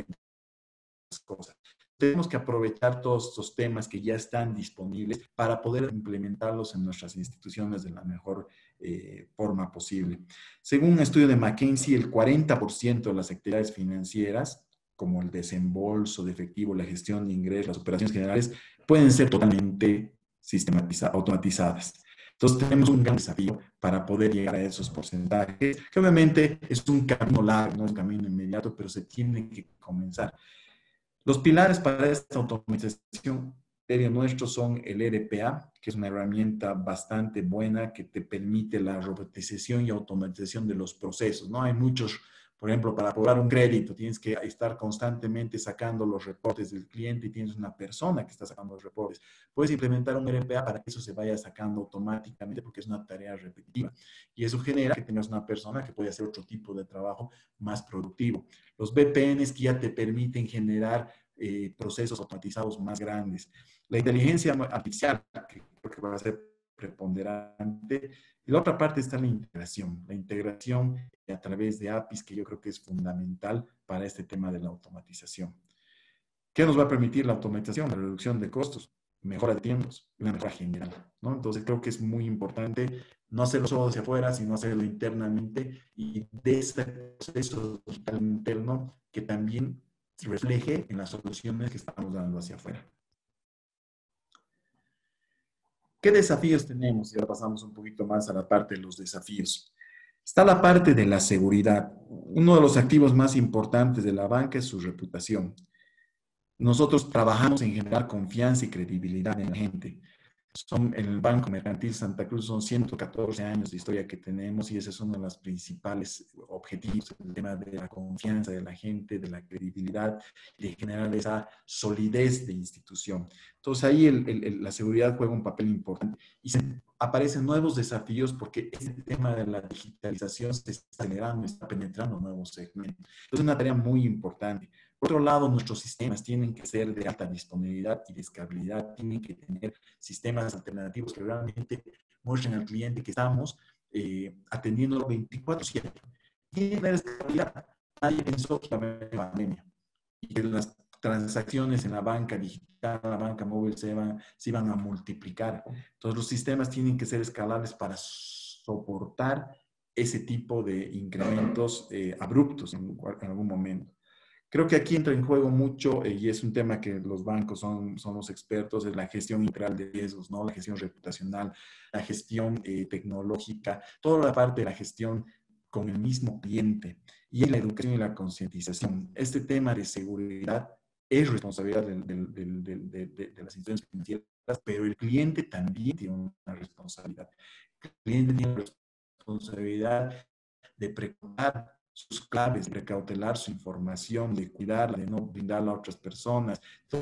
las cosas. Tenemos que aprovechar todos estos temas que ya están disponibles para poder implementarlos en nuestras instituciones de la mejor eh, forma posible. Según un estudio de McKinsey, el cuarenta por ciento de las actividades financieras, como el desembolso de efectivo, la gestión de ingresos, las operaciones generales, pueden ser totalmente sistematizadas, automatizadas. Entonces tenemos un gran desafío para poder llegar a esos porcentajes, que obviamente es un camino largo, no es un camino inmediato, pero se tiene que comenzar. Los pilares para esta automatización serio nuestro son el R P A, que es una herramienta bastante buena que te permite la robotización y automatización de los procesos, ¿no? Hay muchos, por ejemplo, para cobrar un crédito tienes que estar constantemente sacando los reportes del cliente y tienes una persona que está sacando los reportes. Puedes implementar un R P A para que eso se vaya sacando automáticamente porque es una tarea repetitiva. Y eso genera que tengas una persona que puede hacer otro tipo de trabajo más productivo. Los V P Ns que ya te permiten generar eh, procesos automatizados más grandes. La inteligencia artificial, que creo que va a ser preponderante. Y la otra parte está la integración. La integración a través de A P Is, que yo creo que es fundamental para este tema de la automatización. ¿Qué nos va a permitir la automatización? La reducción de costos, mejora de tiempos, una mejora general, ¿no? Entonces creo que es muy importante no hacerlo solo hacia afuera, sino hacerlo internamente y de ese proceso digital interno que también se refleje en las soluciones que estamos dando hacia afuera. ¿Qué desafíos tenemos? Y ahora pasamos un poquito más a la parte de los desafíos. Está la parte de la seguridad. Uno de los activos más importantes de la banca es su reputación. Nosotros trabajamos en generar confianza y credibilidad en la gente. Son, en el Banco Mercantil Santa Cruz son ciento catorce años de historia que tenemos y ese es uno de los principales objetivos, el tema de la confianza de la gente, de la credibilidad y de generar esa solidez de institución. Entonces ahí el, el, la seguridad juega un papel importante y se aparecen nuevos desafíos porque este tema de la digitalización se está acelerando, está penetrando nuevos segmentos. Entonces es una tarea muy importante. Por otro lado, nuestros sistemas tienen que ser de alta disponibilidad y de escalabilidad, tienen que tener sistemas alternativos que realmente muestren al cliente que estamos eh, atendiendo veinticuatro siete. Tiene que tener escalabilidad. Nadie pensó que iba a haber pandemia y que las transacciones en la banca digital, la banca móvil se iban, se iban a multiplicar. Entonces, los sistemas tienen que ser escalables para soportar ese tipo de incrementos eh, abruptos en, en algún momento. Creo que aquí entra en juego mucho, eh, y es un tema que los bancos son, son los expertos, es la gestión integral de riesgos, ¿no? La gestión reputacional, la gestión eh, tecnológica, toda la parte de la gestión con el mismo cliente y la educación y la concientización. Este tema de seguridad es responsabilidad de, de, de, de, de, de las instituciones financieras, pero el cliente también tiene una responsabilidad. El cliente tiene una responsabilidad de preparar sus claves, de precautelar su información, de cuidarla, de no brindarla a otras personas.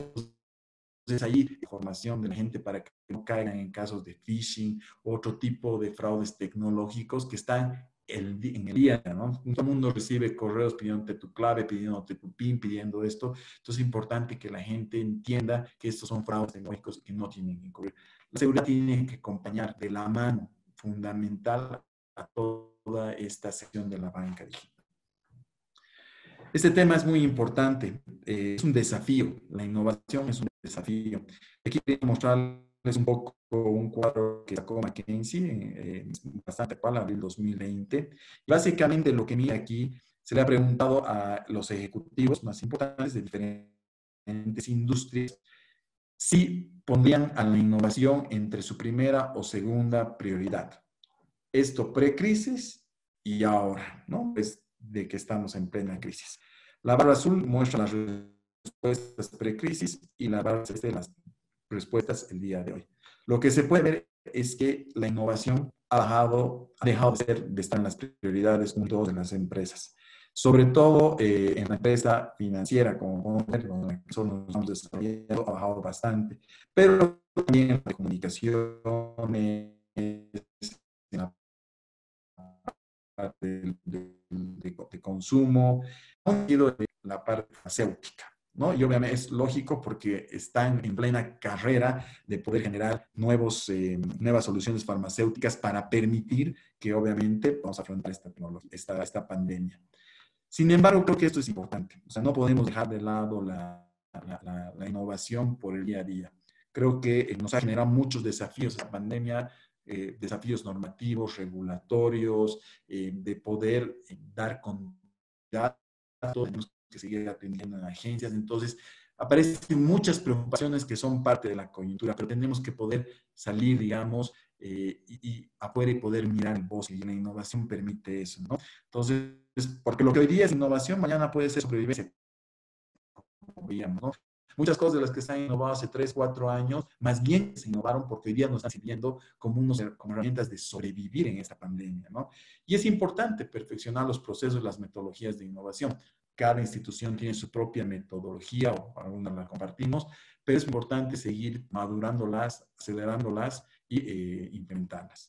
Entonces, ahí información de la gente para que no caigan en casos de phishing, otro tipo de fraudes tecnológicos que están el, en el día, ¿no? Todo el mundo recibe correos pidiéndote tu clave, pidiéndote tu PIN, pidiendo esto. Entonces, es importante que la gente entienda que estos son fraudes tecnológicos que no tienen que incurrir. La seguridad tiene que acompañar de la mano, fundamental, a toda esta sección de la banca digital. Este tema es muy importante, eh, es un desafío, la innovación es un desafío. Aquí quería mostrarles un poco un cuadro que sacó McKinsey, eh, bastante actual, abril dos mil veinte. Básicamente lo que mira aquí, se le ha preguntado a los ejecutivos más importantes de diferentes industrias si pondrían a la innovación entre su primera o segunda prioridad. Esto pre-crisis y ahora, ¿no? Pues de que estamos en plena crisis. La barra azul muestra las respuestas precrisis y la barra celeste las respuestas el día de hoy. Lo que se puede ver es que la innovación ha dejado, ha dejado de, ser, de estar en las prioridades de las empresas. Sobre todo eh, en la empresa financiera, como nosotros nos estamos desarrollando, ha bajado bastante. Pero también en la comunicaciones, en la parte de, de, de, de consumo, ha sido la parte farmacéutica, ¿no? Y obviamente es lógico porque están en plena carrera de poder generar nuevos, eh, nuevas soluciones farmacéuticas para permitir que obviamente vamos a afrontar esta, esta, esta pandemia. Sin embargo, creo que esto es importante. O sea, no podemos dejar de lado la, la, la, la innovación por el día a día. Creo que nos ha generado muchos desafíos la pandemia, eh, desafíos normativos, regulatorios, eh, de poder eh, dar con datos, tenemos que seguir atendiendo en agencias. Entonces, aparecen muchas preocupaciones que son parte de la coyuntura, pero tenemos que poder salir, digamos, eh, y, y afuera y poder mirar el bosque, y la innovación permite eso, ¿no? Entonces, porque lo que hoy día es innovación, mañana puede ser sobrevivencia, como veíamos, ¿no? Muchas cosas de las que se han innovado hace tres, cuatro años, más bien se innovaron porque hoy día nos están sirviendo como, unos, como herramientas de sobrevivir en esta pandemia, ¿no? Y es importante perfeccionar los procesos, las metodologías de innovación. Cada institución tiene su propia metodología, o algunas la compartimos, pero es importante seguir madurándolas, acelerándolas y eh, implementarlas.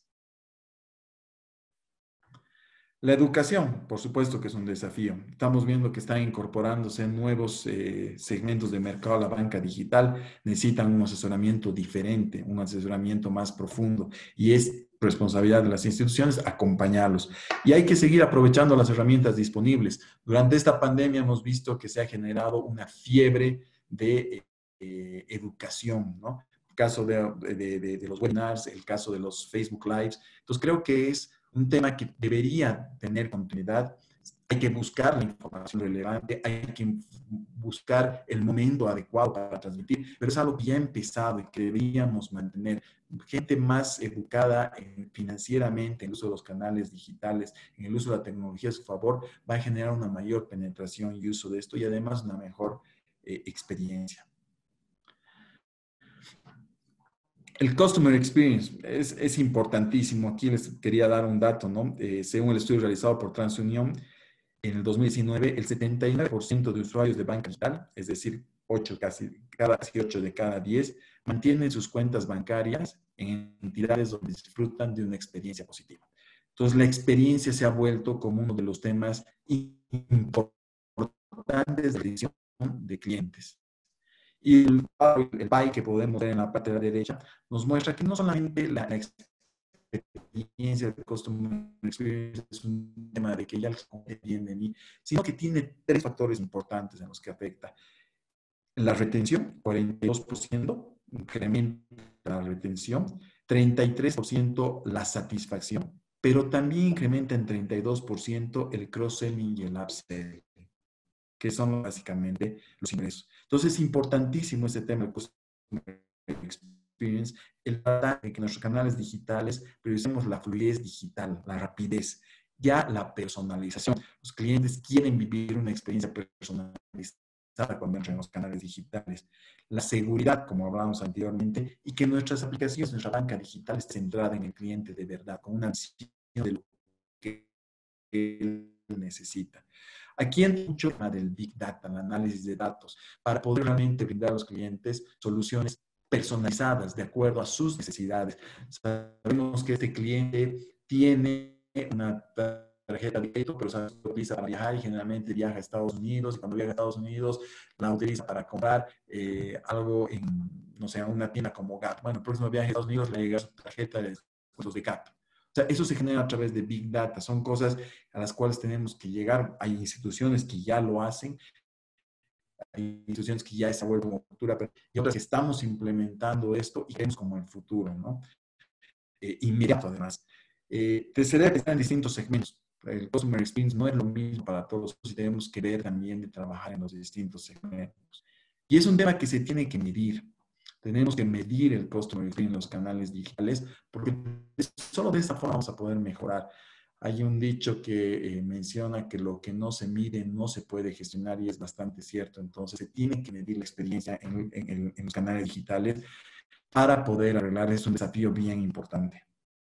La educación, por supuesto que es un desafío. Estamos viendo que están incorporándose nuevos eh, segmentos de mercado a la banca digital. Necesitan un asesoramiento diferente, un asesoramiento más profundo. Y es responsabilidad de las instituciones acompañarlos. Y hay que seguir aprovechando las herramientas disponibles. Durante esta pandemia hemos visto que se ha generado una fiebre de eh, educación, ¿no? El caso de, de, de, de los webinars, el caso de los Facebook Lives. Entonces creo que es un tema que debería tener continuidad. Hay que buscar la información relevante, hay que buscar el momento adecuado para transmitir, pero es algo que ya ha empezado y que deberíamos mantener. Gente más educada eh, financieramente en el uso de los canales digitales, en el uso de la tecnología a su favor, va a generar una mayor penetración y uso de esto y además una mejor eh, experiencia. El Customer Experience es, es importantísimo. Aquí les quería dar un dato, ¿no? Eh, según el estudio realizado por TransUnion, en el dos mil diecinueve, el setenta y nueve por ciento de usuarios de banca digital, es decir, ocho, casi, cada, casi ocho de cada diez, mantienen sus cuentas bancarias en entidades donde disfrutan de una experiencia positiva. Entonces, la experiencia se ha vuelto como uno de los temas importantes de decisión de clientes. Y el, el pie que podemos ver en la parte de la derecha nos muestra que no solamente la, la experiencia de Customer Experience es un tema de que ya les conviene bien de mí, sino que tiene tres factores importantes en los que afecta. La retención, cuarenta y dos por ciento, incrementa la retención, treinta y tres por ciento la satisfacción, pero también incrementa en treinta y dos por ciento el cross-selling y el upselling, que son básicamente los ingresos. Entonces es importantísimo este tema del Customer Experience, el tratar de que nuestros canales digitales priorizemos la fluidez digital, la rapidez, ya la personalización. Los clientes quieren vivir una experiencia personalizada cuando entran en los canales digitales. La seguridad, como hablábamos anteriormente, y que nuestras aplicaciones, nuestra banca digital esté centrada en el cliente de verdad, con una visión de lo que él necesita. Aquí entra mucho el tema del Big Data, el análisis de datos, para poder realmente brindar a los clientes soluciones personalizadas de acuerdo a sus necesidades. Sabemos que este cliente tiene una tarjeta de crédito, pero se utiliza para viajar y generalmente viaja a Estados Unidos, y cuando viaja a Estados Unidos la utiliza para comprar eh, algo en, no sé, una tienda como Gap. Bueno, el próximo viaje a Estados Unidos le llega su tarjeta de descuentos de Gap. O sea, eso se genera a través de Big Data. Son cosas a las cuales tenemos que llegar. Hay instituciones que ya lo hacen, hay instituciones que ya se vuelven cultura, y otras que estamos implementando esto y vemos como el futuro, ¿no? Eh, inmediato, además. Eh, tercera, que están en distintos segmentos. El Customer Experience no es lo mismo para todos y tenemos que ver también de trabajar en los distintos segmentos. Y es un tema que se tiene que medir. Tenemos que medir el Customer Experience en los canales digitales porque solo de esta forma vamos a poder mejorar. Hay un dicho que eh, menciona que lo que no se mide no se puede gestionar y es bastante cierto. Entonces, se tiene que medir la experiencia en, en, en los canales digitales para poder arreglar. Es un desafío bien importante.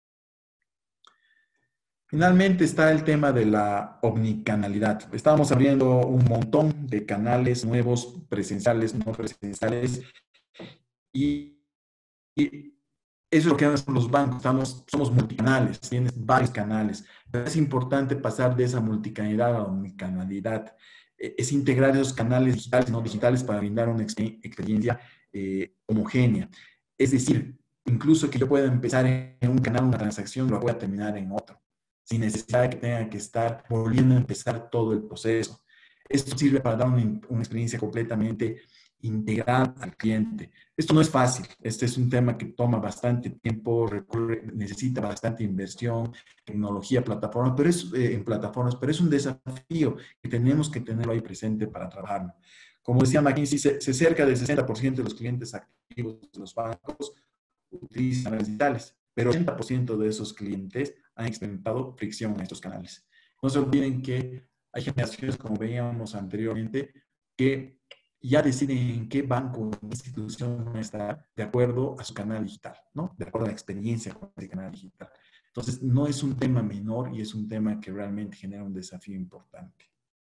Finalmente está el tema de la omnicanalidad. Estamos abriendo un montón de canales nuevos, presenciales, no presenciales, y, y eso es lo que hacen los bancos. Estamos, somos multicanales, tienes varios canales. Pero es importante pasar de esa multicanalidad a la omnicanalidad. Eh, Es integrar esos canales digitales y no digitales para brindar una exper experiencia eh, homogénea. Es decir, incluso que yo pueda empezar en un canal una transacción, lo voy a terminar en otro, sin necesidad de que tenga que estar volviendo a empezar todo el proceso. Esto sirve para dar una, una experiencia completamente integral al cliente. Esto no es fácil, este es un tema que toma bastante tiempo, recurre, necesita bastante inversión, tecnología, plataformas, pero es, eh, en plataformas, pero es un desafío que tenemos que tenerlo ahí presente para trabajarlo. Como decía McKinsey, se, se cerca del sesenta por ciento de los clientes activos de los bancos utilizan redes digitales, pero el ochenta por ciento de esos clientes han experimentado fricción en estos canales. No se olviden que hay generaciones, como veíamos anteriormente, que ya deciden en qué banco o institución está de acuerdo a su canal digital, ¿no? De acuerdo a la experiencia con ese canal digital. Entonces, no es un tema menor y es un tema que realmente genera un desafío importante.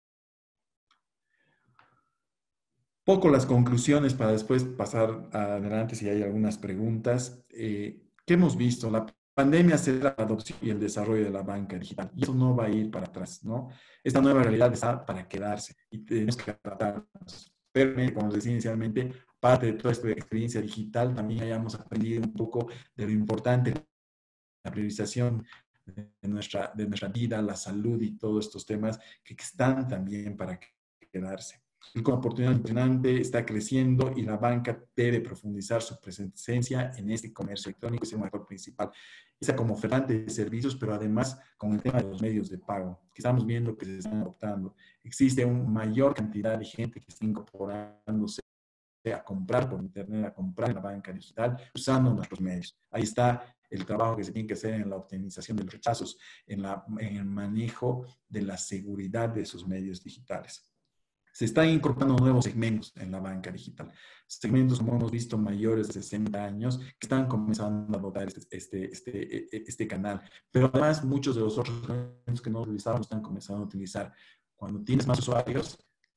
Poco las conclusiones para después pasar adelante si hay algunas preguntas. Eh, ¿Qué hemos visto? La pandemia acelera la adopción y el desarrollo de la banca digital. Y eso no va a ir para atrás, ¿no? Esta nueva realidad está para quedarse y tenemos que adaptarnos. Pero, como les decía inicialmente, parte de toda esta experiencia digital también hayamos aprendido un poco de lo importante, la priorización de nuestra, de nuestra vida, la salud y todos estos temas que, que están también para quedarse. El con oportunidad impresionante está creciendo y la banca debe profundizar su presencia en este comercio electrónico y ser un actor principal, esa como ofertante de servicios, pero además con el tema de los medios de pago, que estamos viendo que se están adoptando. Existe una mayor cantidad de gente que está incorporándose a comprar por internet, a comprar en la banca digital, usando nuestros medios. Ahí está el trabajo que se tiene que hacer en la optimización de los rechazos, en, la, en el manejo de la seguridad de esos medios digitales. Se están incorporando nuevos segmentos en la banca digital. Segmentos, como hemos visto, mayores de sesenta años, que están comenzando a adoptar este, este, este, este canal. Pero además, muchos de los otros segmentos que no utilizaban están comenzando a utilizar. Cuando tienes más usuarios,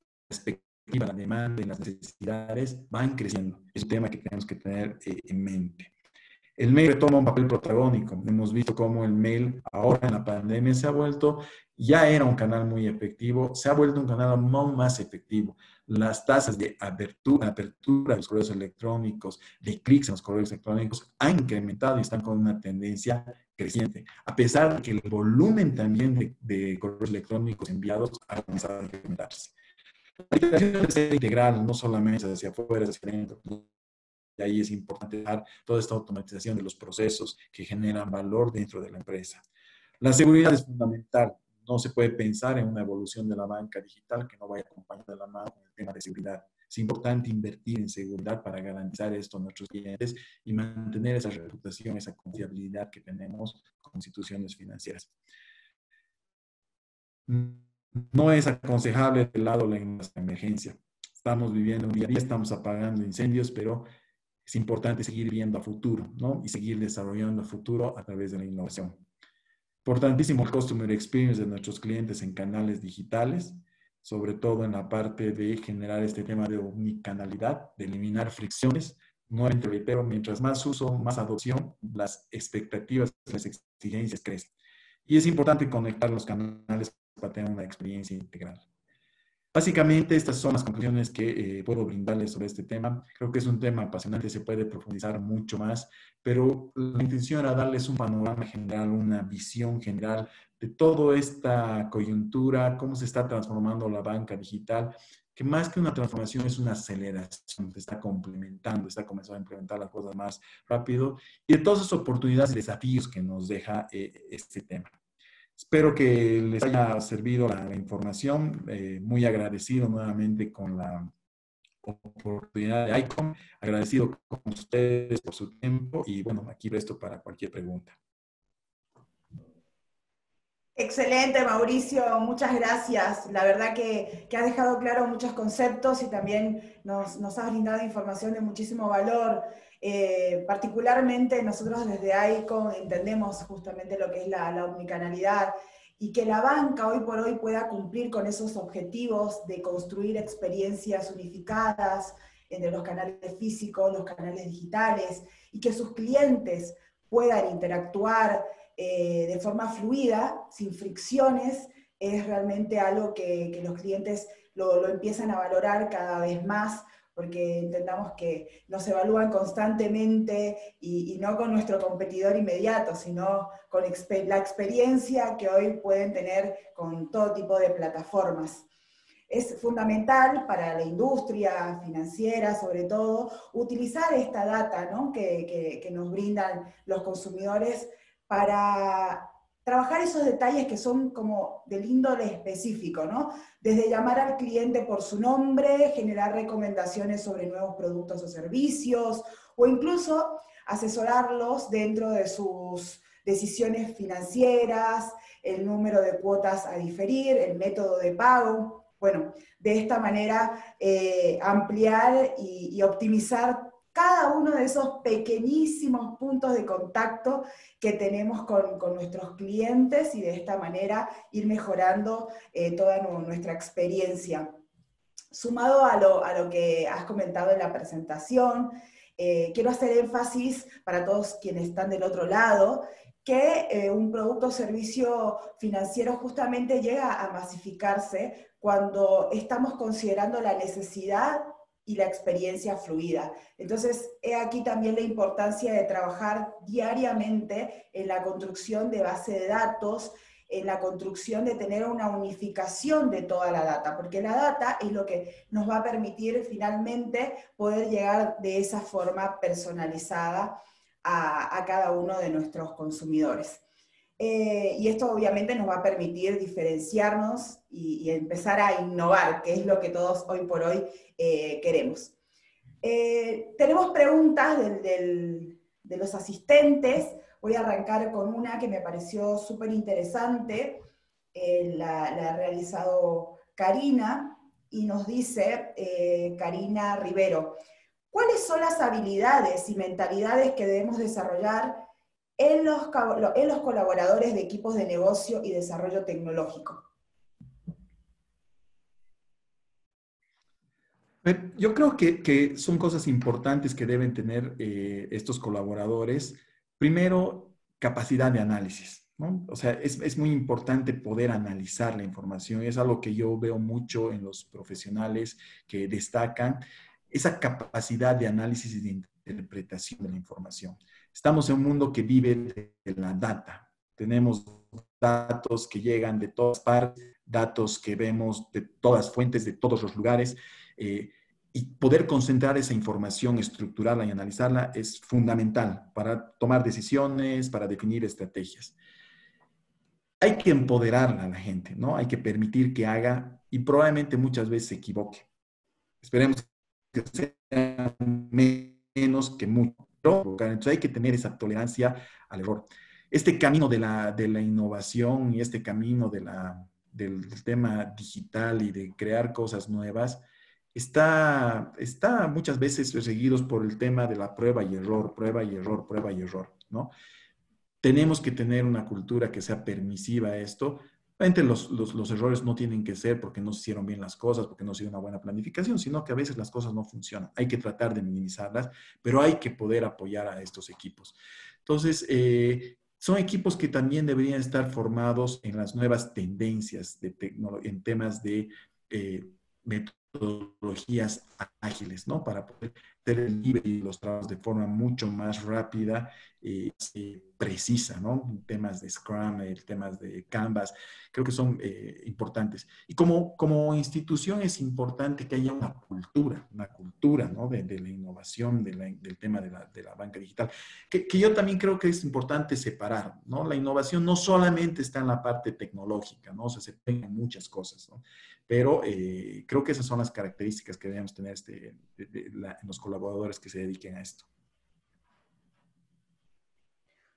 la demanda y las necesidades van creciendo. Es un tema que tenemos que tener eh, en mente. El mail toma un papel protagónico. Hemos visto cómo el mail ahora en la pandemia se ha vuelto, ya era un canal muy efectivo, se ha vuelto un canal aún más efectivo. Las tasas de apertura, apertura de los correos electrónicos, de clics en los correos electrónicos han incrementado y están con una tendencia creciente, a pesar de que el volumen también de, de correos electrónicos enviados ha comenzado a incrementarse. La integración debe ser integral, no solamente hacia afuera, hacia adentro. Y ahí es importante dar toda esta automatización de los procesos que generan valor dentro de la empresa. La seguridad es fundamental. No se puede pensar en una evolución de la banca digital que no vaya acompañada de la mano con el tema de seguridad. Es importante invertir en seguridad para garantizar esto a nuestros clientes y mantener esa reputación, esa confiabilidad que tenemos con instituciones financieras. No es aconsejable del lado de la emergencia. Estamos viviendo un día a día, estamos apagando incendios, pero es importante seguir viendo a futuro, ¿no? Y seguir desarrollando a futuro a través de la innovación. Importantísimo el customer experience de nuestros clientes en canales digitales, sobre todo en la parte de generar este tema de omnicanalidad, de eliminar fricciones. Nuevamente reitero, mientras más uso, más adopción, las expectativas, las exigencias crecen. Y es importante conectar los canales para tener una experiencia integral. Básicamente, estas son las conclusiones que eh, puedo brindarles sobre este tema. Creo que es un tema apasionante, se puede profundizar mucho más, pero la intención era darles un panorama general, una visión general de toda esta coyuntura, cómo se está transformando la banca digital, que más que una transformación es una aceleración, se está complementando, está comenzando a implementar las cosas más rápido, y de todas esas oportunidades y desafíos que nos deja eh, este tema. Espero que les haya servido la, la información. Eh, muy agradecido nuevamente con la oportunidad de ICOM. Agradecido con ustedes por su tiempo y bueno, aquí resto para cualquier pregunta. Excelente, Mauricio, muchas gracias. La verdad que, que has dejado claro muchos conceptos y también nos, nos has brindado información de muchísimo valor. Eh, particularmente nosotros desde AICO entendemos justamente lo que es la, la omnicanalidad y que la banca hoy por hoy pueda cumplir con esos objetivos de construir experiencias unificadas entre los canales físicos, los canales digitales y que sus clientes puedan interactuar eh, de forma fluida, sin fricciones, es realmente algo que, que los clientes lo, lo, empiezan a valorar cada vez más, porque entendamos que nos evalúan constantemente y, y no con nuestro competidor inmediato, sino con exper la experiencia que hoy pueden tener con todo tipo de plataformas. Es fundamental para la industria financiera, sobre todo, utilizar esta data, ¿no?, que, que, que nos brindan los consumidores para trabajar esos detalles que son como del índole específico, ¿no? Desde llamar al cliente por su nombre, generar recomendaciones sobre nuevos productos o servicios, o incluso asesorarlos dentro de sus decisiones financieras, el número de cuotas a diferir, el método de pago. Bueno, de esta manera eh, ampliar y, y optimizar cada uno de esos pequeñísimos puntos de contacto que tenemos con, con nuestros clientes y de esta manera ir mejorando eh, toda nuestra experiencia. Sumado a lo, a lo que has comentado en la presentación, eh, quiero hacer énfasis para todos quienes están del otro lado, que eh, un producto o servicio financiero justamente llega a masificarse cuando estamos considerando la necesidad y la experiencia fluida. Entonces, he aquí también la importancia de trabajar diariamente en la construcción de base de datos, en la construcción de tener una unificación de toda la data, porque la data es lo que nos va a permitir finalmente poder llegar de esa forma personalizada a, a cada uno de nuestros consumidores. Eh, y esto obviamente nos va a permitir diferenciarnos y, y empezar a innovar, que es lo que todos hoy por hoy eh, queremos. Eh, tenemos preguntas del, del, de los asistentes. Voy a arrancar con una que me pareció súper interesante. Eh, la, la ha realizado Karina y nos dice, eh, Karina Rivero, ¿cuáles son las habilidades y mentalidades que debemos desarrollar en los, en los colaboradores de equipos de negocio y desarrollo tecnológico? Yo creo que, que son cosas importantes que deben tener eh, estos colaboradores. Primero, capacidad de análisis, ¿no? O sea, es, es muy importante poder analizar la información. Es algo que yo veo mucho en los profesionales que destacan, esa capacidad de análisis y de interpretación de la información. Estamos en un mundo que vive de la data. Tenemos datos que llegan de todas partes, datos que vemos de todas fuentes, de todos los lugares. Eh, y poder concentrar esa información, estructurarla y analizarla es fundamental para tomar decisiones, para definir estrategias. Hay que empoderarla a la gente, ¿no? Hay que permitir que haga y probablemente muchas veces se equivoque. Esperemos que sea menos que mucho. Entonces hay que tener esa tolerancia al error. Este camino de la, de la innovación y este camino de la, del, del tema digital y de crear cosas nuevas, está, está muchas veces seguidos por el tema de la prueba y error, prueba y error, prueba y error, ¿no? Tenemos que tener una cultura que sea permisiva a esto. Obviamente los, los, los errores no tienen que ser porque no se hicieron bien las cosas, porque no se hizo una buena planificación, sino que a veces las cosas no funcionan. Hay que tratar de minimizarlas, pero hay que poder apoyar a estos equipos. Entonces, eh, son equipos que también deberían estar formados en las nuevas tendencias de en temas de eh, metodologías ágiles, ¿no? Para poder hacer el libre y los trabajos de forma mucho más rápida y eh, precisa, ¿no? Temas de Scrum, eh, temas de Canvas, creo que son eh, importantes. Y como, como institución es importante que haya una cultura, una cultura, ¿no? De, de la innovación, de la, del tema de la, de la banca digital, que, que yo también creo que es importante separar, ¿no? La innovación no solamente está en la parte tecnológica, ¿no? O sea, se pegan muchas cosas, ¿no? Pero eh, creo que esas son las características que debemos tener este, de, de la, en los colaboradores que se dediquen a esto.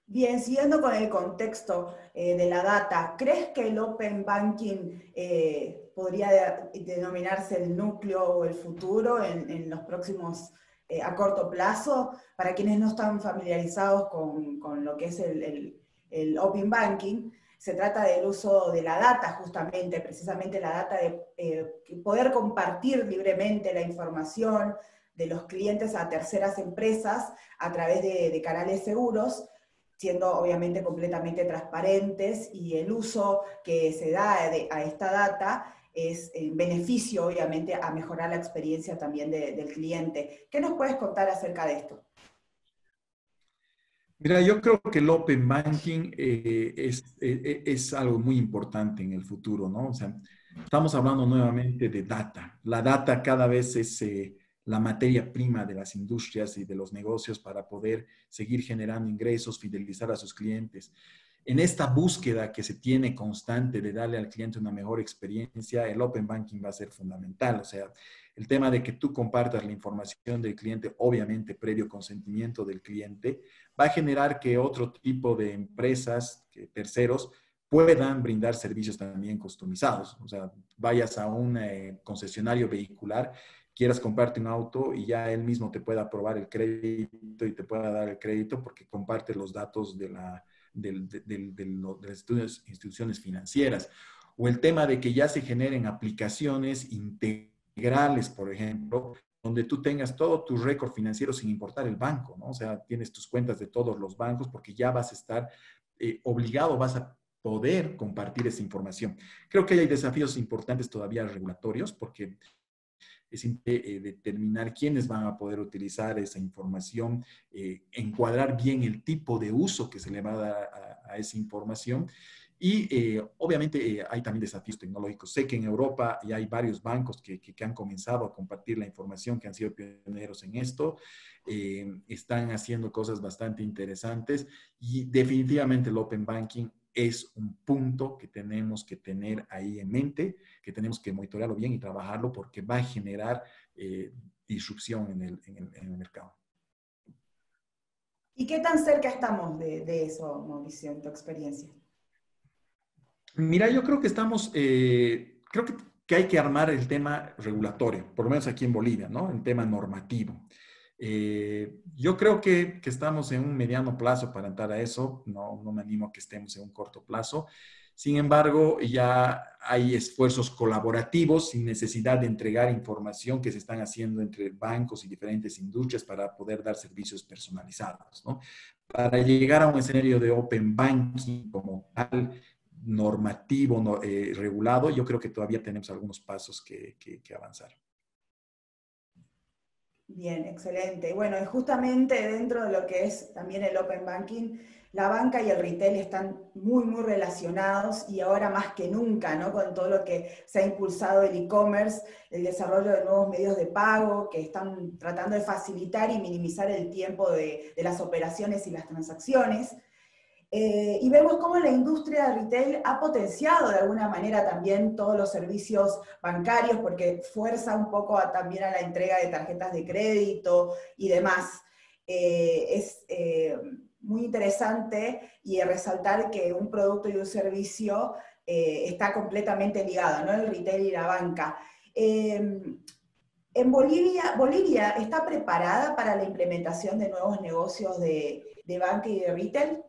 Bien, siguiendo con el contexto eh, de la data, ¿crees que el Open Banking eh, podría de- denominarse el núcleo o el futuro en, en los próximos, eh, a corto plazo? Para quienes no están familiarizados con, con lo que es el, el- el Open Banking, se trata del uso de la data justamente, precisamente la data de eh, poder compartir libremente la información de los clientes a terceras empresas a través de, de canales seguros, siendo obviamente completamente transparentes, y el uso que se da de, a esta data es en beneficio, obviamente, a mejorar la experiencia también de, del cliente. ¿Qué nos puedes contar acerca de esto? Mira, yo creo que el Open Banking eh, es, eh, eh, es algo muy importante en el futuro, ¿no? O sea, estamos hablando nuevamente de data. La data cada vez es eh, la materia prima de las industrias y de los negocios para poder seguir generando ingresos, fidelizar a sus clientes. En esta búsqueda que se tiene constante de darle al cliente una mejor experiencia, el Open Banking va a ser fundamental. O sea, el tema de que tú compartas la información del cliente, obviamente previo consentimiento del cliente, va a generar que otro tipo de empresas, que terceros, puedan brindar servicios también customizados. O sea, vayas a un eh, concesionario vehicular, quieras comprarte un auto y ya él mismo te pueda aprobar el crédito y te pueda dar el crédito porque comparte los datos de, la, del- de, de- de lo- de las instituciones instituciones financieras. O el tema de que ya se generen aplicaciones integrales, por ejemplo, donde tú tengas todo tu récord financiero sin importar el banco, ¿no? O sea, tienes tus cuentas de todos los bancos porque ya vas a estar eh, obligado, vas a poder compartir esa información. Creo que hay desafíos importantes todavía regulatorios porque es eh, determinar quiénes van a poder utilizar esa información, eh, encuadrar bien el tipo de uso que se le va a dar a, a esa información. Y eh, obviamente eh, hay también desafíos tecnológicos. Sé que en Europa ya hay varios bancos que, que, que han comenzado a compartir la información, que han sido pioneros en esto. Eh, están haciendo cosas bastante interesantes y definitivamente el Open Banking es un punto que tenemos que tener ahí en mente, que tenemos que monitorearlo bien y trabajarlo porque va a generar eh, disrupción en el, en, el, en el mercado. ¿Y qué tan cerca estamos de, de eso, Mauricio, en tu experiencia? Mira, yo creo que estamos, eh, creo que, que, hay que armar el tema regulatorio, por lo menos aquí en Bolivia, ¿no? El tema normativo. Eh, yo creo que, que, estamos en un mediano plazo para entrar a eso, no, no me animo a que estemos en un corto plazo. Sin embargo, ya hay esfuerzos colaborativos sin necesidad de entregar información que se están haciendo entre bancos y diferentes industrias para poder dar servicios personalizados, ¿no? Para llegar a un escenario de open banking como tal, normativo, no, eh, regulado, yo creo que todavía tenemos algunos pasos que, que, que avanzar. Bien, excelente. Bueno, y justamente dentro de lo que es también el Open Banking, la banca y el retail están muy, muy relacionados, y ahora más que nunca, ¿no? Con todo lo que se ha impulsado el e-commerce, el desarrollo de nuevos medios de pago que están tratando de facilitar y minimizar el tiempo de, de las operaciones y las transacciones. Eh, y vemos cómo la industria de retail ha potenciado de alguna manera también todos los servicios bancarios, porque fuerza un poco a, también a la entrega de tarjetas de crédito y demás. Eh, es eh, muy interesante y resaltar que un producto y un servicio eh, está completamente ligado, ¿no? El retail y la banca. Eh, en Bolivia, ¿Bolivia está preparada para la implementación de nuevos negocios de, de banca y de retail?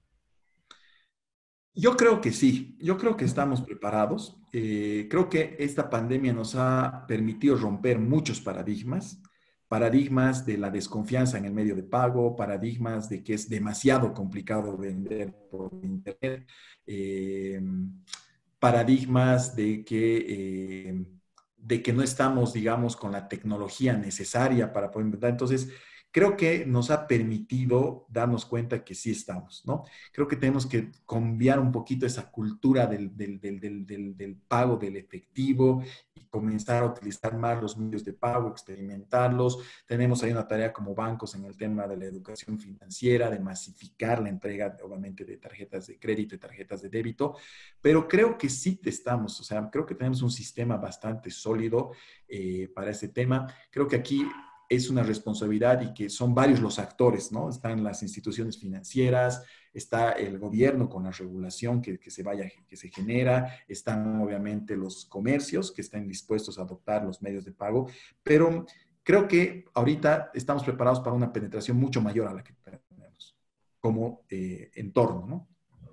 Yo creo que sí, yo creo que estamos preparados. Eh, creo que esta pandemia nos ha permitido romper muchos paradigmas, paradigmas de la desconfianza en el medio de pago, paradigmas de que es demasiado complicado vender por Internet, eh, paradigmas de que, eh, de que no estamos, digamos, con la tecnología necesaria para poder inventar. Entonces, creo que nos ha permitido darnos cuenta que sí estamos, ¿no? Creo que tenemos que cambiar un poquito esa cultura del, del, del, del, del pago, del efectivo, y comenzar a utilizar más los medios de pago, experimentarlos. Tenemos ahí una tarea como bancos en el tema de la educación financiera, de masificar la entrega, obviamente, de tarjetas de crédito y tarjetas de débito, pero creo que sí te estamos, o sea, creo que tenemos un sistema bastante sólido eh, para este tema. Creo que aquí es una responsabilidad y que son varios los actores, ¿no? Están las instituciones financieras, está el gobierno con la regulación que, que se vaya, que se genera, están obviamente los comercios que están dispuestos a adoptar los medios de pago, pero creo que ahorita estamos preparados para una penetración mucho mayor a la que tenemos como eh, entorno, ¿no?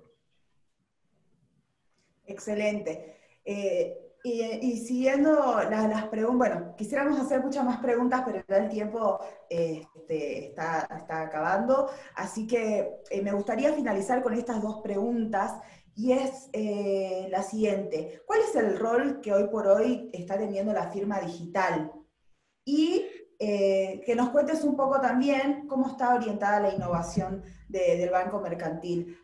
Excelente. Eh, y, y, siguiendo las, las preguntas, bueno, quisiéramos hacer muchas más preguntas, pero ya el tiempo eh, este, está, está acabando, así que eh, me gustaría finalizar con estas dos preguntas, y es eh, la siguiente. ¿Cuál es el rol que hoy por hoy está teniendo la firma digital? Y eh, que nos cuentes un poco también cómo está orientada la innovación de, del Banco Mercantil.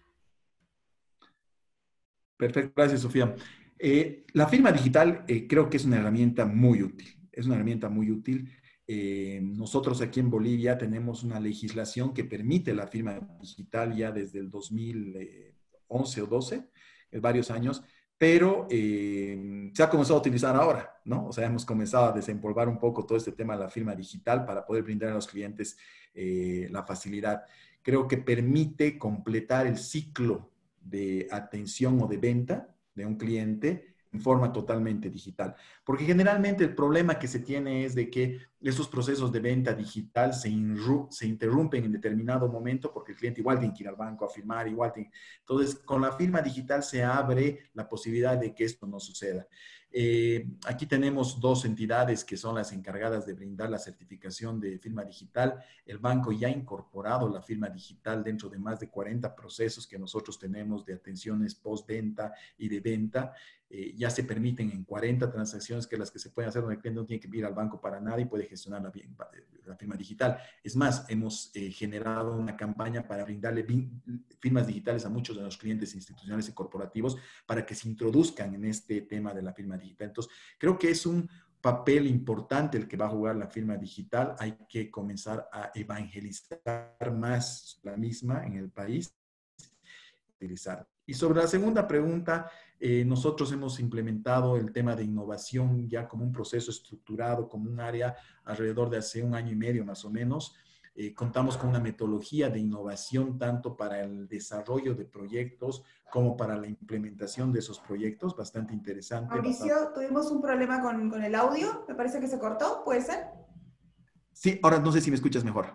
Perfecto, gracias, Sofía. Eh, la firma digital eh, creo que es una herramienta muy útil, es una herramienta muy útil. Eh, nosotros aquí en Bolivia tenemos una legislación que permite la firma digital ya desde el dos mil once o doce, es varios años, pero eh, se ha comenzado a utilizar ahora, ¿no? O sea, hemos comenzado a desempolvar un poco todo este tema de la firma digital para poder brindar a los clientes eh, la facilidad. Creo que permite completar el ciclo de atención o de venta de un cliente en forma totalmente digital. Porque generalmente el problema que se tiene es de que esos procesos de venta digital se, se interrumpen en determinado momento porque el cliente igual tiene que ir al banco a firmar, igual tiene... Entonces, con la firma digital se abre la posibilidad de que esto no suceda. Eh, aquí tenemos dos entidades que son las encargadas de brindar la certificación de firma digital. El banco ya ha incorporado la firma digital dentro de más de cuarenta procesos que nosotros tenemos de atenciones postventa y de venta. Eh, ya se permiten en cuarenta transacciones que las que se pueden hacer donde el cliente no tiene que ir al banco para nada y puede gestionar la, la firma digital. Es más, hemos eh, generado una campaña para brindarle firmas digitales a muchos de los clientes institucionales y corporativos para que se introduzcan en este tema de la firma digital. Entonces, creo que es un papel importante el que va a jugar la firma digital. Hay que comenzar a evangelizar más la misma en el país. Utilizar. Y sobre la segunda pregunta, eh, nosotros hemos implementado el tema de innovación ya como un proceso estructurado, como un área alrededor de hace un año y medio más o menos. Eh, contamos con una metodología de innovación tanto para el desarrollo de proyectos como para la implementación de esos proyectos, bastante interesante. Mauricio, bastante... tuvimos un problema con, con el audio, me parece que se cortó, ¿puede ser? Sí, ahora no sé si me escuchas mejor.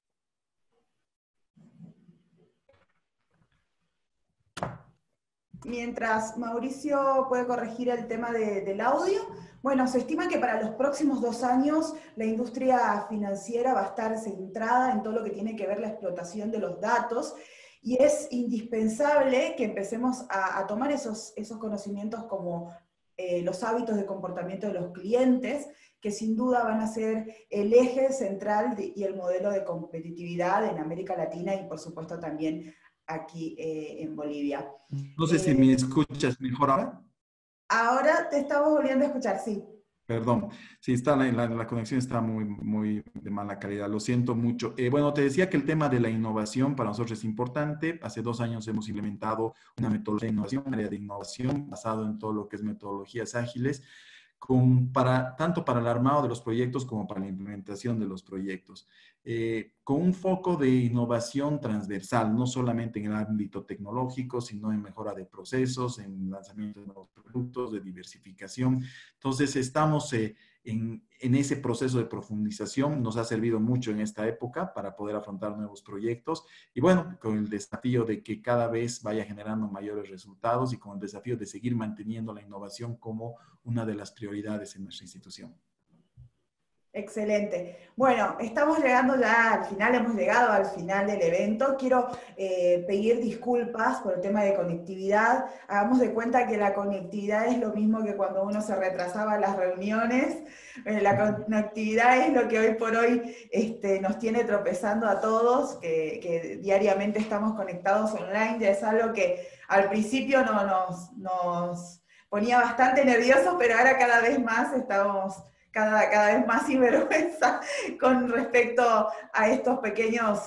Mientras Mauricio puede corregir el tema de, del audio, bueno, se estima que para los próximos dos años la industria financiera va a estar centrada en todo lo que tiene que ver la explotación de los datos, y es indispensable que empecemos a, a tomar esos, esos conocimientos como eh, los hábitos de comportamiento de los clientes, que sin duda van a ser el eje central de, y el modelo de competitividad en América Latina y por supuesto también aquí eh, en Bolivia. No sé si Eh, me escuchas mejor ahora. ahora te estamos volviendo a escuchar, sí. Perdón, sí, está la, la, la, conexión está muy, muy de mala calidad, lo siento mucho. Eh, bueno, te decía que el tema de la innovación para nosotros es importante. Hace dos años hemos implementado una metodología de innovación, un área de innovación basado en todo lo que es metodologías ágiles, con, para, tanto para el armado de los proyectos como para la implementación de los proyectos, eh, con un foco de innovación transversal, no solamente en el ámbito tecnológico, sino en mejora de procesos, en lanzamiento de nuevos productos, de diversificación. Entonces, estamos eh, en, en ese proceso de profundización, nos ha servido mucho en esta época para poder afrontar nuevos proyectos y bueno, con el desafío de que cada vez vaya generando mayores resultados y con el desafío de seguir manteniendo la innovación como una de las prioridades en nuestra institución. Excelente. Bueno, estamos llegando ya al final, hemos llegado al final del evento. Quiero eh, pedir disculpas por el tema de conectividad. Hagamos de cuenta que la conectividad es lo mismo que cuando uno se retrasaba a las reuniones. Eh, la conectividad es lo que hoy por hoy este, nos tiene tropezando a todos, que, que diariamente estamos conectados online. Ya es algo que al principio no, nos, nos ponía bastante nerviosos, pero ahora cada vez más estamos... Cada, cada vez más sinvergüenza con respecto a estos pequeños,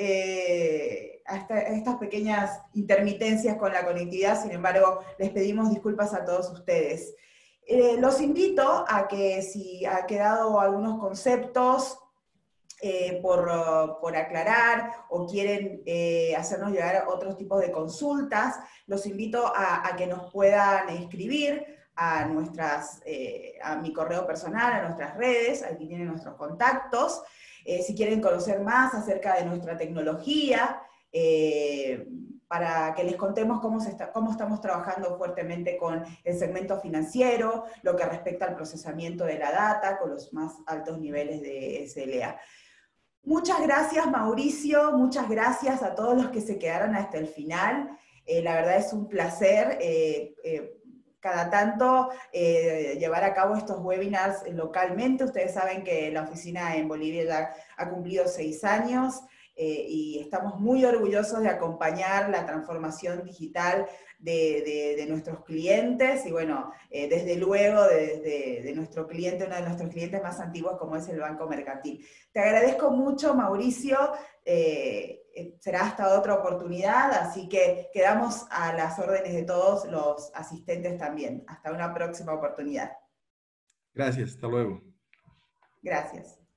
eh, a, esta, a estas pequeñas intermitencias con la conectividad. Sin embargo, les pedimos disculpas a todos ustedes. Eh, los invito a que si ha quedado algunos conceptos eh, por, uh, por aclarar o quieren eh, hacernos llegar otros tipos de consultas, los invito a, a que nos puedan escribir a, nuestras, eh, a mi correo personal, a nuestras redes, aquí tienen nuestros contactos. Eh, si quieren conocer más acerca de nuestra tecnología, eh, para que les contemos cómo, se está, cómo estamos trabajando fuertemente con el segmento financiero, lo que respecta al procesamiento de la data, con los más altos niveles de S L A. Muchas gracias, Mauricio, muchas gracias a todos los que se quedaron hasta el final. Eh, la verdad es un placer eh, eh, cada tanto eh, llevar a cabo estos webinars localmente. Ustedes saben que la oficina en Bolivia ya ha cumplido seis años. Eh, y estamos muy orgullosos de acompañar la transformación digital de, de, de nuestros clientes, y bueno, eh, desde luego de, de, de nuestro cliente, uno de nuestros clientes más antiguos como es el Banco Mercantil. Te agradezco mucho, Mauricio, eh, será hasta otra oportunidad, así que quedamos a las órdenes de todos los asistentes también. Hasta una próxima oportunidad. Gracias, hasta luego. Gracias.